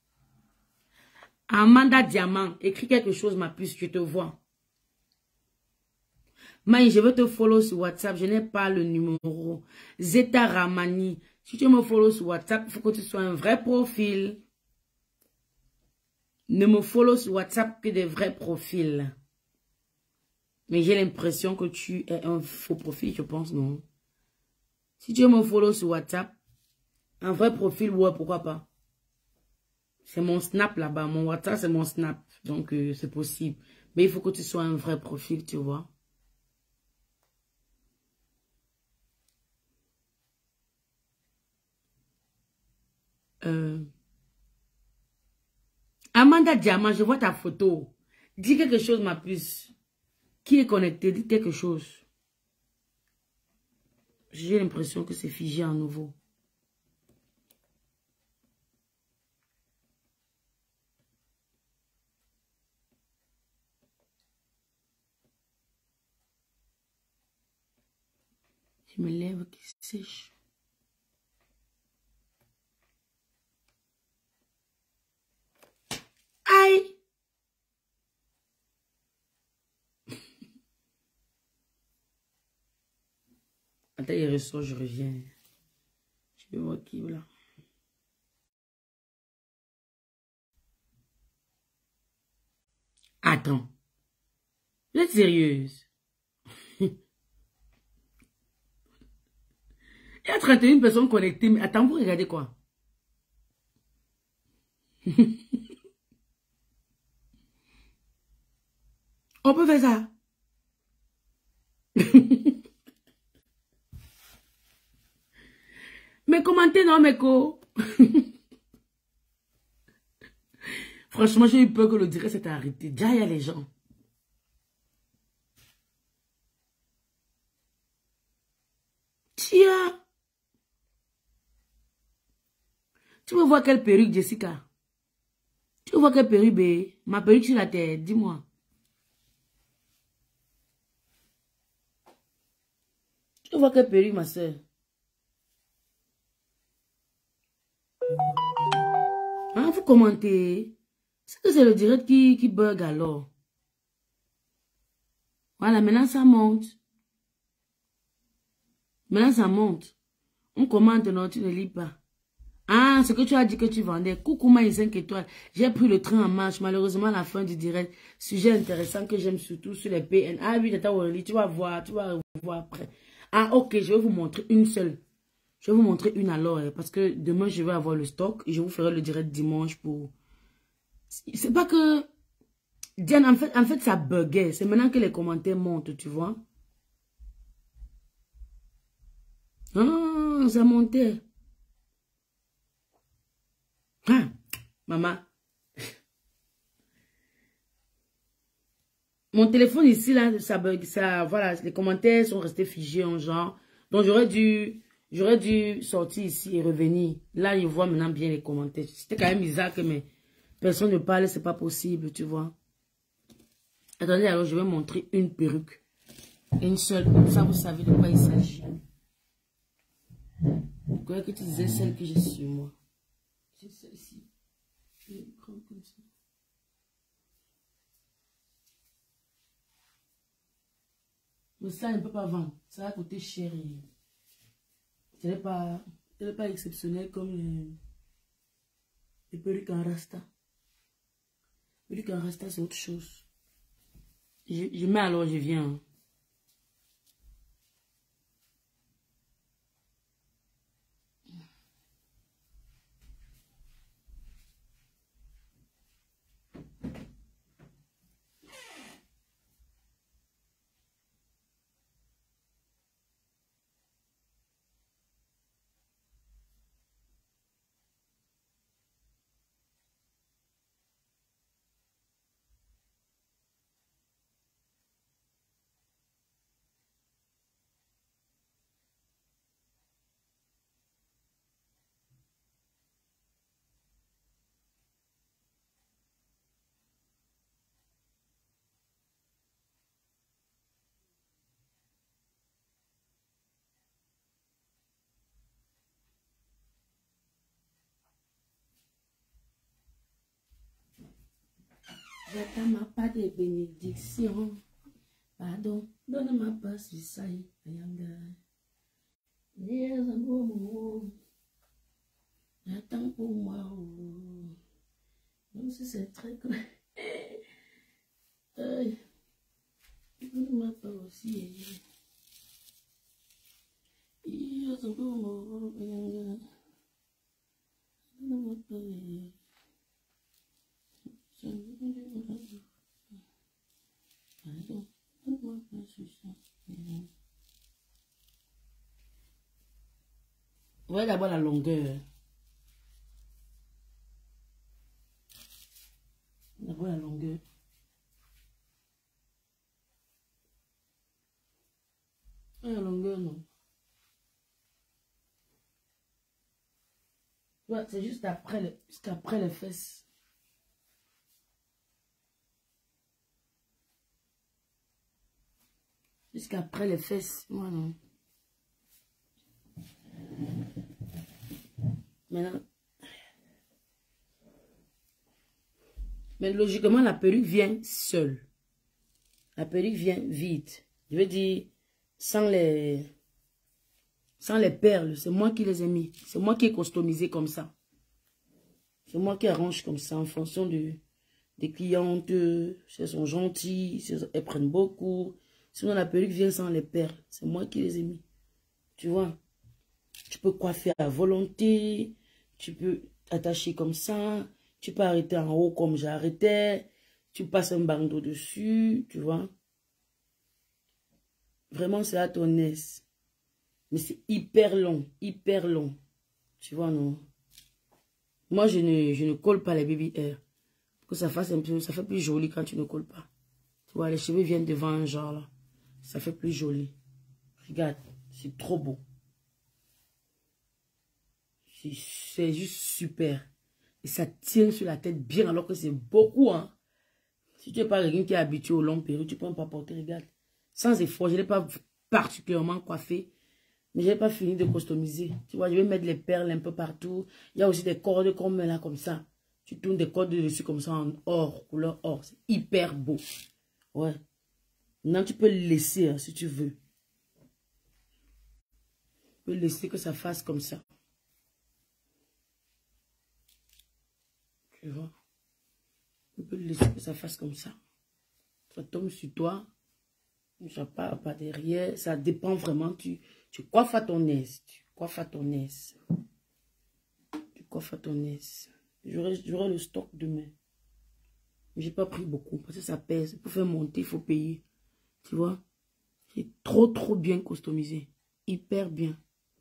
[SPEAKER 1] Amanda Diamant, écris quelque chose, ma puce, je te vois. Maï, je veux te follow sur WhatsApp, je n'ai pas le numéro. Zeta Ramani, si tu me follow sur WhatsApp, il faut que tu sois un vrai profil. Ne me follow sur WhatsApp que des vrais profils. Mais j'ai l'impression que tu es un faux profil, je pense, non? Si tu me follow sur WhatsApp, un vrai profil, ouais, pourquoi pas? C'est mon snap là-bas. Mon WhatsApp, c'est mon snap. Donc, c'est possible. Mais il faut que tu sois un vrai profil, tu vois. Amanda Diamant, je vois ta photo. Dis quelque chose, ma puce. Qui est connecté? Dis quelque chose. J'ai l'impression que c'est figé à nouveau. Je me lève qui sèche. Aïe! Attends, il ressort, je reviens. Je vais voir qui là. Attends. Vous êtes sérieuse? Il y a 31 personnes connectées. Mais attends, vous regardez quoi? On peut faire ça. Mais commentez, non, mes co. Franchement, j'ai eu peur que le direct s'était arrêté. Déjà, il y a les gens. Tiens. Tu veux voir quelle perruque, Jessica? Tu veux voir quelle perruque, bé? Ma perruque sur la tête, dis-moi. Tu veux voir quelle perruque, ma soeur? Hein, vous commentez. C'est que c'est le direct qui bug alors. Voilà, maintenant ça monte. Maintenant ça monte. On commente, non, tu ne lis pas. Ah, ce que tu as dit que tu vendais. Coucou, ma 5 étoiles. J'ai pris le train en marche. Malheureusement, à la fin du direct. Sujet intéressant que j'aime surtout sur les PN. Ah oui, tu vas voir après. Ah, ok, je vais vous montrer une seule. Je vais vous montrer une alors. Parce que demain, je vais avoir le stock. Et je vous ferai le direct dimanche pour... C'est pas que... Diane, en fait, ça buguait. C'est maintenant que les commentaires montent, tu vois. Ah, ça montait. Ah, maman. Mon téléphone ici, là, ça bug, ça, voilà, les commentaires sont restés figés en genre. Donc, j'aurais dû sortir ici et revenir. Là, je vois maintenant bien les commentaires. C'était quand même bizarre que mes personnes ne parlent, c'est pas possible, tu vois. Attendez, alors, je vais montrer une perruque. Une seule, comme ça, vous savez de quoi il s'agit. Je croyais que tu disais celle que j'ai sur moi. C'est celle-ci. Je vais prendre comme ça. Mais ça, il ne peut pas vendre. Ça va coûter cher. Ce n'est pas exceptionnel comme les perruques en rasta. Les perruques en rasta, c'est autre chose. Je mets alors, je viens. J'attends pas de bénédiction. Pardon, donne-moi pas si ça y est. J'attends pour moi. Même si c'est très clair. Donne-moi pas aussi. Donne-moi pas. Ouais, d'abord la longueur. D'abord la longueur. La longueur, non. Ouais, c'est juste après les fesses. Jusqu'après les fesses. Moi, non. Maintenant. Mais logiquement, la perruque vient seule. La perruque vient vite. Je veux dire, sans les perles. C'est moi qui les ai mis. C'est moi qui ai customisé comme ça. C'est moi qui arrange comme ça en fonction des clientes. Si elles sont gentilles, si elles prennent beaucoup. Sinon, la perruque vient sans les perles. C'est moi qui les ai mis. Tu vois? Tu peux coiffer à volonté. Tu peux attacher comme ça. Tu peux arrêter en haut comme j'arrêtais. Tu passes un bandeau dessus. Tu vois? Vraiment, c'est à ton aise. Mais c'est hyper long. Hyper long. Tu vois, non? Moi, je ne colle pas les baby hair. Pour que ça fasse un peu, ça fait plus joli quand tu ne colles pas. Tu vois, les cheveux viennent devant un genre là. Ça fait plus joli. Regarde, c'est trop beau. C'est juste super. Et ça tient sur la tête bien alors que c'est beaucoup, hein. Si tu n'es pas quelqu'un qui est habitué au long période, tu peux pas porter, regarde. Sans effort, je ne l'ai pas particulièrement coiffé. Mais je n'ai pas fini de customiser. Tu vois, je vais mettre les perles un peu partout. Il y a aussi des cordes qu'on met là comme ça. Tu tournes des cordes dessus comme ça en or, couleur or. C'est hyper beau. Ouais. Maintenant, tu peux le laisser hein, si tu veux. Tu peux laisser que ça fasse comme ça. Tu vois. Tu peux laisser que ça fasse comme ça. Ça tombe sur toi. Ça part pas derrière. Ça dépend vraiment. Tu coiffes à ton aise. Tu coiffes à ton aise. Tu coiffes à ton aise. J'aurai le stock demain. J'ai pas pris beaucoup parce que ça pèse. Pour faire monter, il faut payer. Tu vois? C'est trop bien customisé. Hyper bien.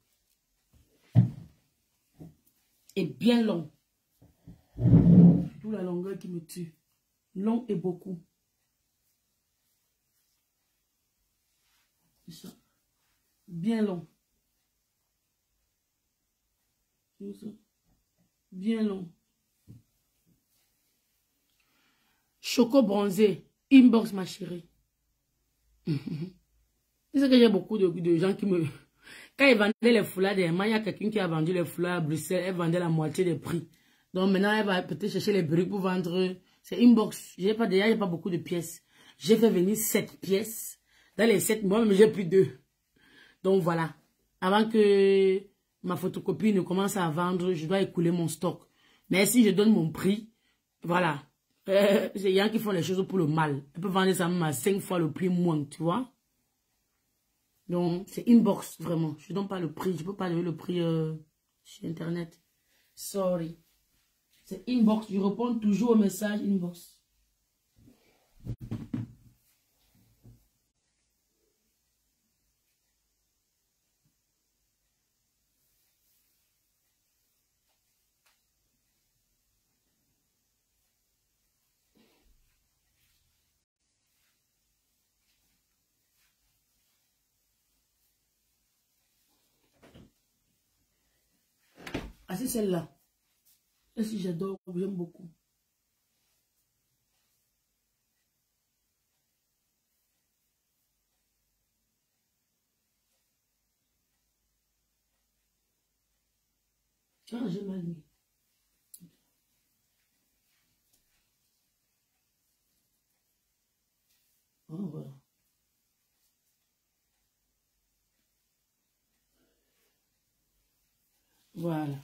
[SPEAKER 1] Et bien long. Tout la longueur qui me tue. Long et beaucoup. C'est ça. Bien long. C'est ça. Bien long. Choco bronzé. Inbox ma chérie. C'est ce que j'ai beaucoup de gens qui me... Quand ils vendaient les foulards dernièrement, il y a quelqu'un qui a vendu les foulards à Bruxelles. Elle vendait la moitié des prix. Donc maintenant, elle va peut-être chercher les briques pour vendre. C'est inbox. J'ai pas déjà, il n'y a pas beaucoup de pièces. J'ai fait venir 7 pièces. Dans les 7 mois, mais j'ai plus 2. Donc voilà. Avant que ma photocopie ne commence à vendre, je dois écouler mon stock. Mais si je donne mon prix, voilà. Il y a qui font les choses pour le mal. Elle peut vendre ça même à 5 fois le prix moins, tu vois. Donc, c'est inbox, vraiment. Je ne donne pas le prix. Je ne peux pas donner le prix sur Internet. Sorry. C'est inbox. Je réponds toujours au message inbox. Ah, c'est celle-là. Et si j'adore, j'aime beaucoup. Ah, j'ai mal mis. Ah, voilà. Voilà.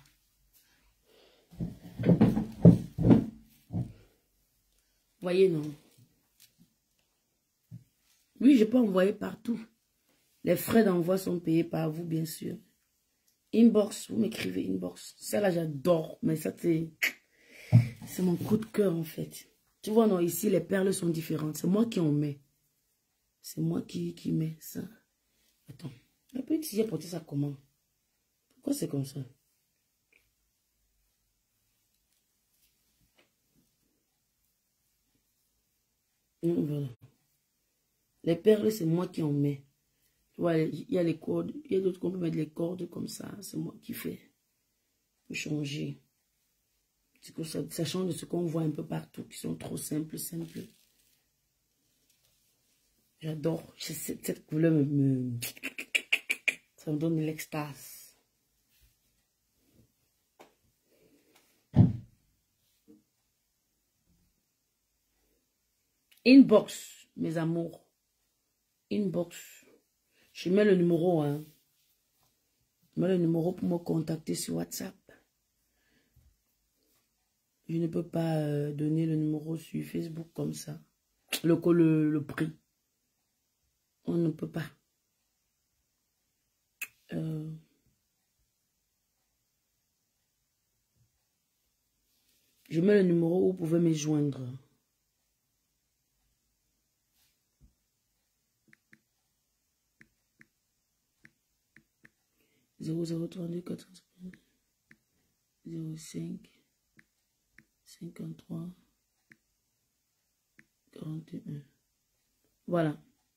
[SPEAKER 1] Voyez, non. Oui, je peux envoyer partout. Les frais d'envoi sont payés par vous, bien sûr. Inbox, vous m'écrivez inbox. Ça, là, j'adore. Mais ça, c'est mon coup de cœur, en fait. Tu vois, non, ici, les perles sont différentes. C'est moi qui en mets. C'est moi qui mets ça. Attends. Un peu si j'ai porté ça comment? Pourquoi c'est comme ça? Voilà. Les perles, c'est moi qui en mets. Tu vois, il y a les cordes. Il y a d'autres qu'on peut mettre les cordes comme ça. C'est moi qui fais. Pour changer. Que ça change de ce qu'on voit un peu partout, qui sont trop simples. J'adore. Cette couleur ça me donne l'extase. Inbox, mes amours. Inbox. Je mets le numéro, hein. Je mets le numéro pour me contacter sur WhatsApp. Je ne peux pas donner le numéro sur Facebook comme ça. Le prix. On ne peut pas. Je mets le numéro où vous pouvez me joindre. 05 53 41. Voilà.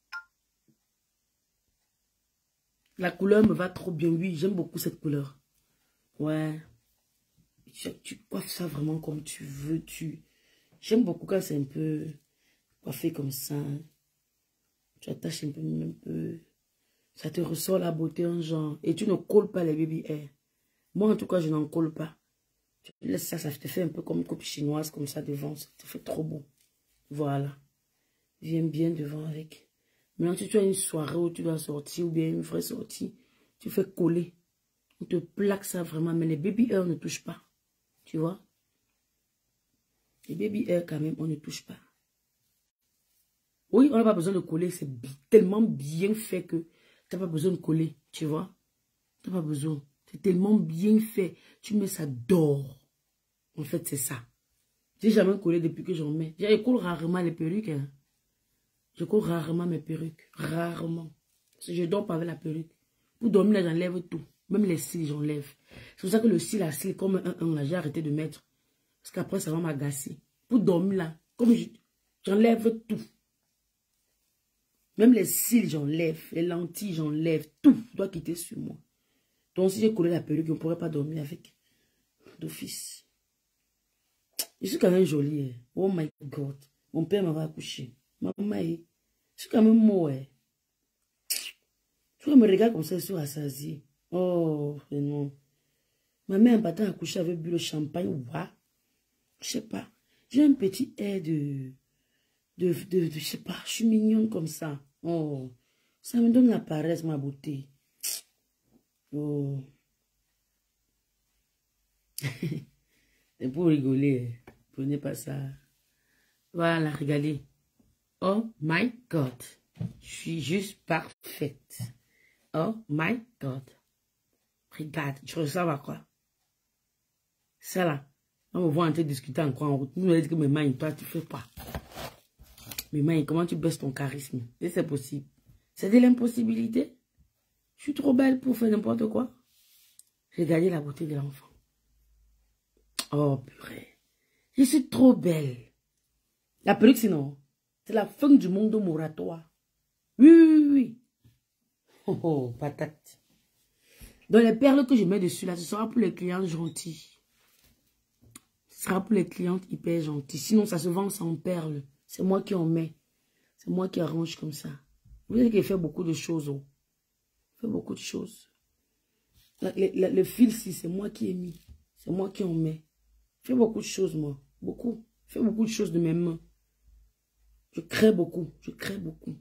[SPEAKER 1] La couleur me va trop bien. Oui, j'aime beaucoup cette couleur. Ouais. Tu coiffes ça vraiment comme tu veux. J'aime beaucoup quand c'est un peu coiffé comme ça. Tu attaches un peu. Ça te ressort la beauté en genre. Et tu ne colles pas les baby hair. Moi, en tout cas, je n'en colle pas. Tu laisses ça, ça te fait un peu comme une coupe chinoise, comme ça devant. Ça te fait trop beau. Voilà. Viens bien devant avec. Maintenant, si tu as une soirée où tu dois sortir, ou bien une vraie sortie, tu fais coller. On te plaque ça vraiment. Mais les baby hair ne touchent pas. Tu vois? Les baby hair, quand même, on ne touche pas. Oui, on n'a pas besoin de coller. C'est tellement bien fait que tu n'as pas besoin de coller. Tu vois? Tu n'as pas besoin. C'est tellement bien fait. Tu mets ça d'or. En fait, c'est ça. J'ai jamais collé depuis que j'en mets. Je colle rarement les perruques. Hein. Je colle rarement mes perruques. Rarement. Parce que je dors pas avec la perruque. Pour dormir, j'enlève tout. Même les cils, j'enlève. C'est pour ça que le cil à cils, comme un là, j'ai arrêté de mettre. Parce qu'après, ça va m'agacer. Pour dormir là, comme j'enlève tout. Même les cils, j'enlève. Les lentilles, j'enlève. Tout doit quitter sur moi. Donc, si j'ai collé la perruque, on ne pourrait pas dormir avec. D'office. Je suis quand même jolie. Hein. Oh my God. Mon père m'avait accouché. Maman, je suis quand même mot. Hein. Tu vois, me regarde comme ça, je suis rassasiée. Oh, non. Ma mère, en partant accoucher, avait bu le champagne. Ouah. Je sais pas. J'ai un petit air je sais pas. Je suis mignonne comme ça. Oh. Ça me donne la paresse, ma beauté. Oh. C'est pour rigoler. Prenez pas ça. Voilà, regardez. Oh my God. Je suis juste parfaite. Oh my God. Regarde, je ressemble à quoi? Ça là. On me voit en train de discuter encore en route. Vous me dites que mes mains, toi, tu fais quoi? Mes mains, comment tu baisses ton charisme? Et c'est possible. C'est de l'impossibilité. Je suis trop belle pour faire n'importe quoi. Regardez la beauté de l'enfant. Oh purée. Je suis trop belle. La perruque, sinon, c'est la fin du monde moratoire. Oui, oui, oui. Oh, oh, patate. Donc, les perles que je mets dessus, là, ce sera pour les clients gentils. Ce sera pour les clientes hyper gentilles. Sinon, ça se vend sans perles. C'est moi qui en mets. C'est moi qui arrange comme ça. Vous savez qu'il fait beaucoup de choses. Oh. Il fait beaucoup de choses. Le fil, si, c'est moi qui ai mis. C'est moi qui en mets. Je fais beaucoup de choses, moi. Beaucoup. Je fais beaucoup de choses de mes mains. Je crée beaucoup. Je crée beaucoup.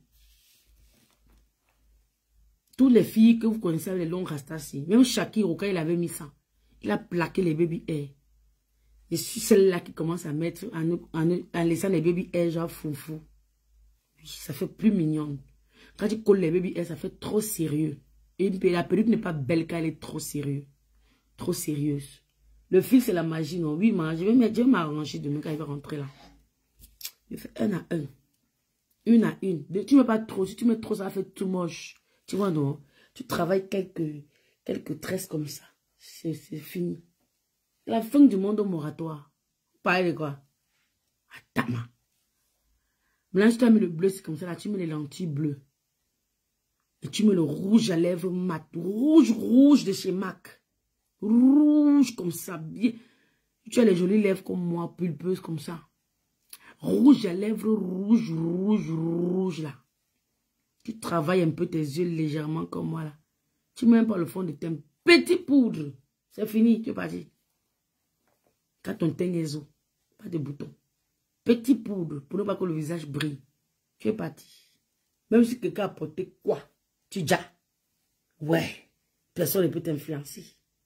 [SPEAKER 1] Toutes les filles que vous connaissez avec les longs rastas, même Shakiro, quand il avait mis ça, il a plaqué les baby hair. Je suis celle-là qui commence à mettre, en laissant les baby hair genre foufou. Ça fait plus mignonne. Quand tu colles les baby hair, ça fait trop sérieux. Et la perruque n'est pas belle quand elle est trop sérieuse. Trop sérieuse. Le fil, c'est la magie, non? Oui, je vais m'arranger demain quand il va rentrer là. Je fais un à un. Une à une. Tu ne mets pas trop. Si tu mets trop, ça va faire tout moche. Tu vois, non? Tu travailles quelques tresses comme ça. C'est fini. La fin du monde au moratoire. Pareil de quoi? Atama. Maintenant, si tu as mis le bleu, c'est comme ça. Là, tu mets les lentilles bleues. Et tu mets le rouge à lèvres mat. Rouge de chez MAC. Rouge comme ça. Bien. Tu as les jolies lèvres comme moi, pulpeuses comme ça. Rouge à lèvres, rouge là. Tu travailles un peu tes yeux légèrement comme moi là. Tu mets pas le fond de teint. Petit poudre. C'est fini, tu es parti. Quand ton teint est zo, pas de boutons. Petit poudre pour ne pas que le visage brille. Tu es parti. Même si quelqu'un a porté quoi, tu dis. Ouais, personne ne peut t'influencer.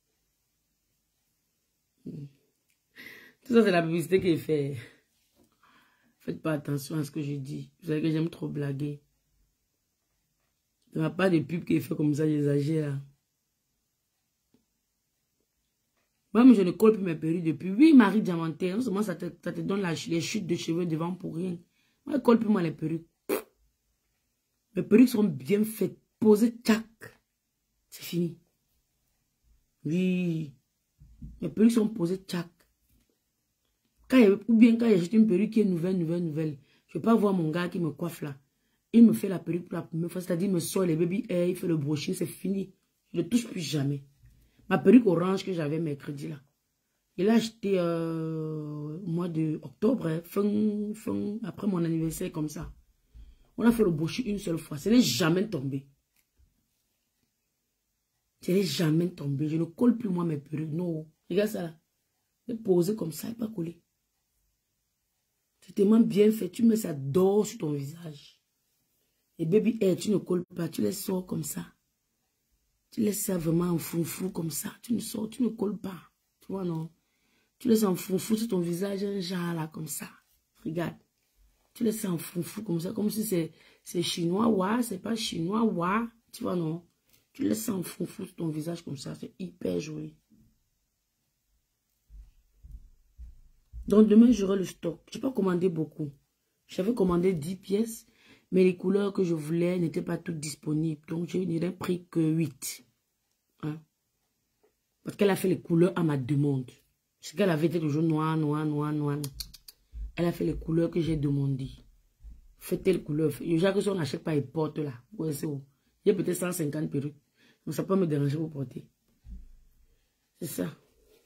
[SPEAKER 1] Tout ça, c'est la publicité qu'il fait. Faites pas attention à ce que je dis. Vous savez que j'aime trop blaguer. Il n'y a pas de pub qui est fait comme ça, j'exagère. Moi, je ne colle plus mes perruques depuis. Oui, Marie Diamanté, non seulement ça te donne les chutes de cheveux devant pour rien. Moi, je ne colle plus moi les perruques. Mes perruques sont bien faites, posées, tac. C'est fini. Oui. Mes perruques sont posées tchac. Ou bien quand j'achète une perruque qui est nouvelle. Je ne vais pas voir mon gars qui me coiffe là. Il me fait la perruque pour la première fois. C'est-à-dire, il me sort les baby hair, il fait le brushing, c'est fini. Je ne le touche plus jamais. Ma perruque orange que j'avais mercredi là. Il a acheté au mois de octobre, hein, fin, après mon anniversaire comme ça. On a fait le brushing une seule fois. Ce n'est jamais tombé. Ce n'est jamais tombé. Je ne colle plus moi mes perruques. Non. Regarde ça là. C'est posé comme ça, il n'est pas collé. C'est tellement bien fait. Tu mets ça d'or sur ton visage. Et baby hair, tu ne colles pas. Tu les sors comme ça. Tu laisses ça vraiment en foufou comme ça. Tu ne sors, tu ne colles pas. Tu vois, non? Tu laisses en foufou sur ton visage, un genre là, comme ça. Regarde. Tu laisses ça en foufou comme ça, comme si c'est chinois, ouais, c'est pas chinois, ouais. Tu vois, non? Tu laisses ça en foufou sur ton visage comme ça. C'est hyper joli. Donc, demain, j'aurai le stock. Je n'ai pas commandé beaucoup. J'avais commandé 10 pièces, mais les couleurs que je voulais n'étaient pas toutes disponibles. Donc, je n'ai pris que 8. Hein? Parce qu'elle a fait les couleurs à ma demande. Ce qu'elle avait été toujours noir. Elle a fait les couleurs que j'ai demandées. Faites telle couleur. Déjà que si on n'achète pas, ils portent là. Ouais, c'est où? Il y a peut-être 150 perruques. Donc, ça peut me déranger pour porter. C'est ça.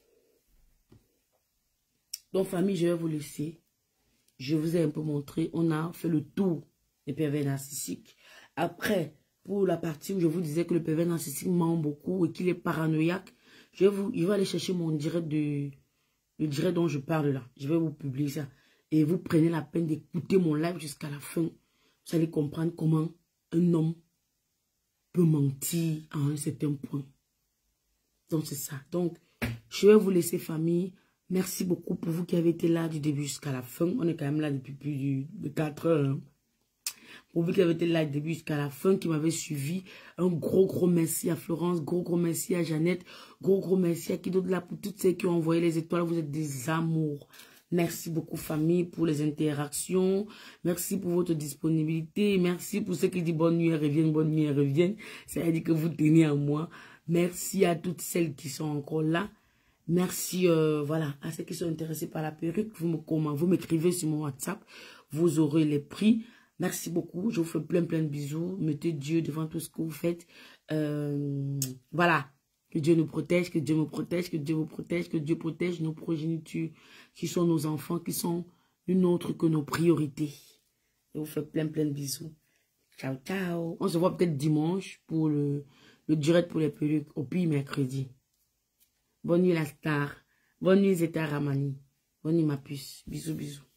[SPEAKER 1] Donc, famille, je vais vous laisser. Je vous ai un peu montré. On a fait le tour des pervers narcissiques. Après, pour la partie où je vous disais que le pervers narcissique ment beaucoup et qu'il est paranoïaque, je vais aller chercher mon direct le direct dont je parle là. Je vais vous publier ça. Et vous prenez la peine d'écouter mon live jusqu'à la fin. Vous allez comprendre comment un homme peut mentir à un certain point. Donc, c'est ça. Donc, je vais vous laisser, famille. Merci beaucoup pour vous qui avez été là du début jusqu'à la fin. On est quand même là depuis plus de 4 heures. Hein. Pour vous qui avez été là du début jusqu'à la fin, qui m'avez suivi, un gros merci à Florence, gros merci à Jeannette, gros merci à qui d'autre là pour toutes celles qui ont envoyé les étoiles. Vous êtes des amours. Merci beaucoup, famille, pour les interactions. Merci pour votre disponibilité. Merci pour ceux qui disent bonne nuit, elles reviennent, bonne nuit, elles reviennent. Ça veut dire que vous tenez à moi. Merci à toutes celles qui sont encore là. Merci, voilà, à ceux qui sont intéressés par la perruque. Vous m'écrivez sur mon WhatsApp. Vous aurez les prix. Merci beaucoup. Je vous fais plein de bisous. Mettez Dieu devant tout ce que vous faites. Voilà. Que Dieu nous protège, que Dieu me protège, que Dieu vous protège, que Dieu protège nos progénitures, qui sont nos enfants, qui sont une autre que nos priorités. Je vous fais plein de bisous. Ciao, ciao. On se voit peut-être dimanche pour le direct pour les perruques. Au pire, mercredi. Bonne nuit, la star. Bonne nuit, Zeta Ramani. Bonne nuit, ma puce. Bisous.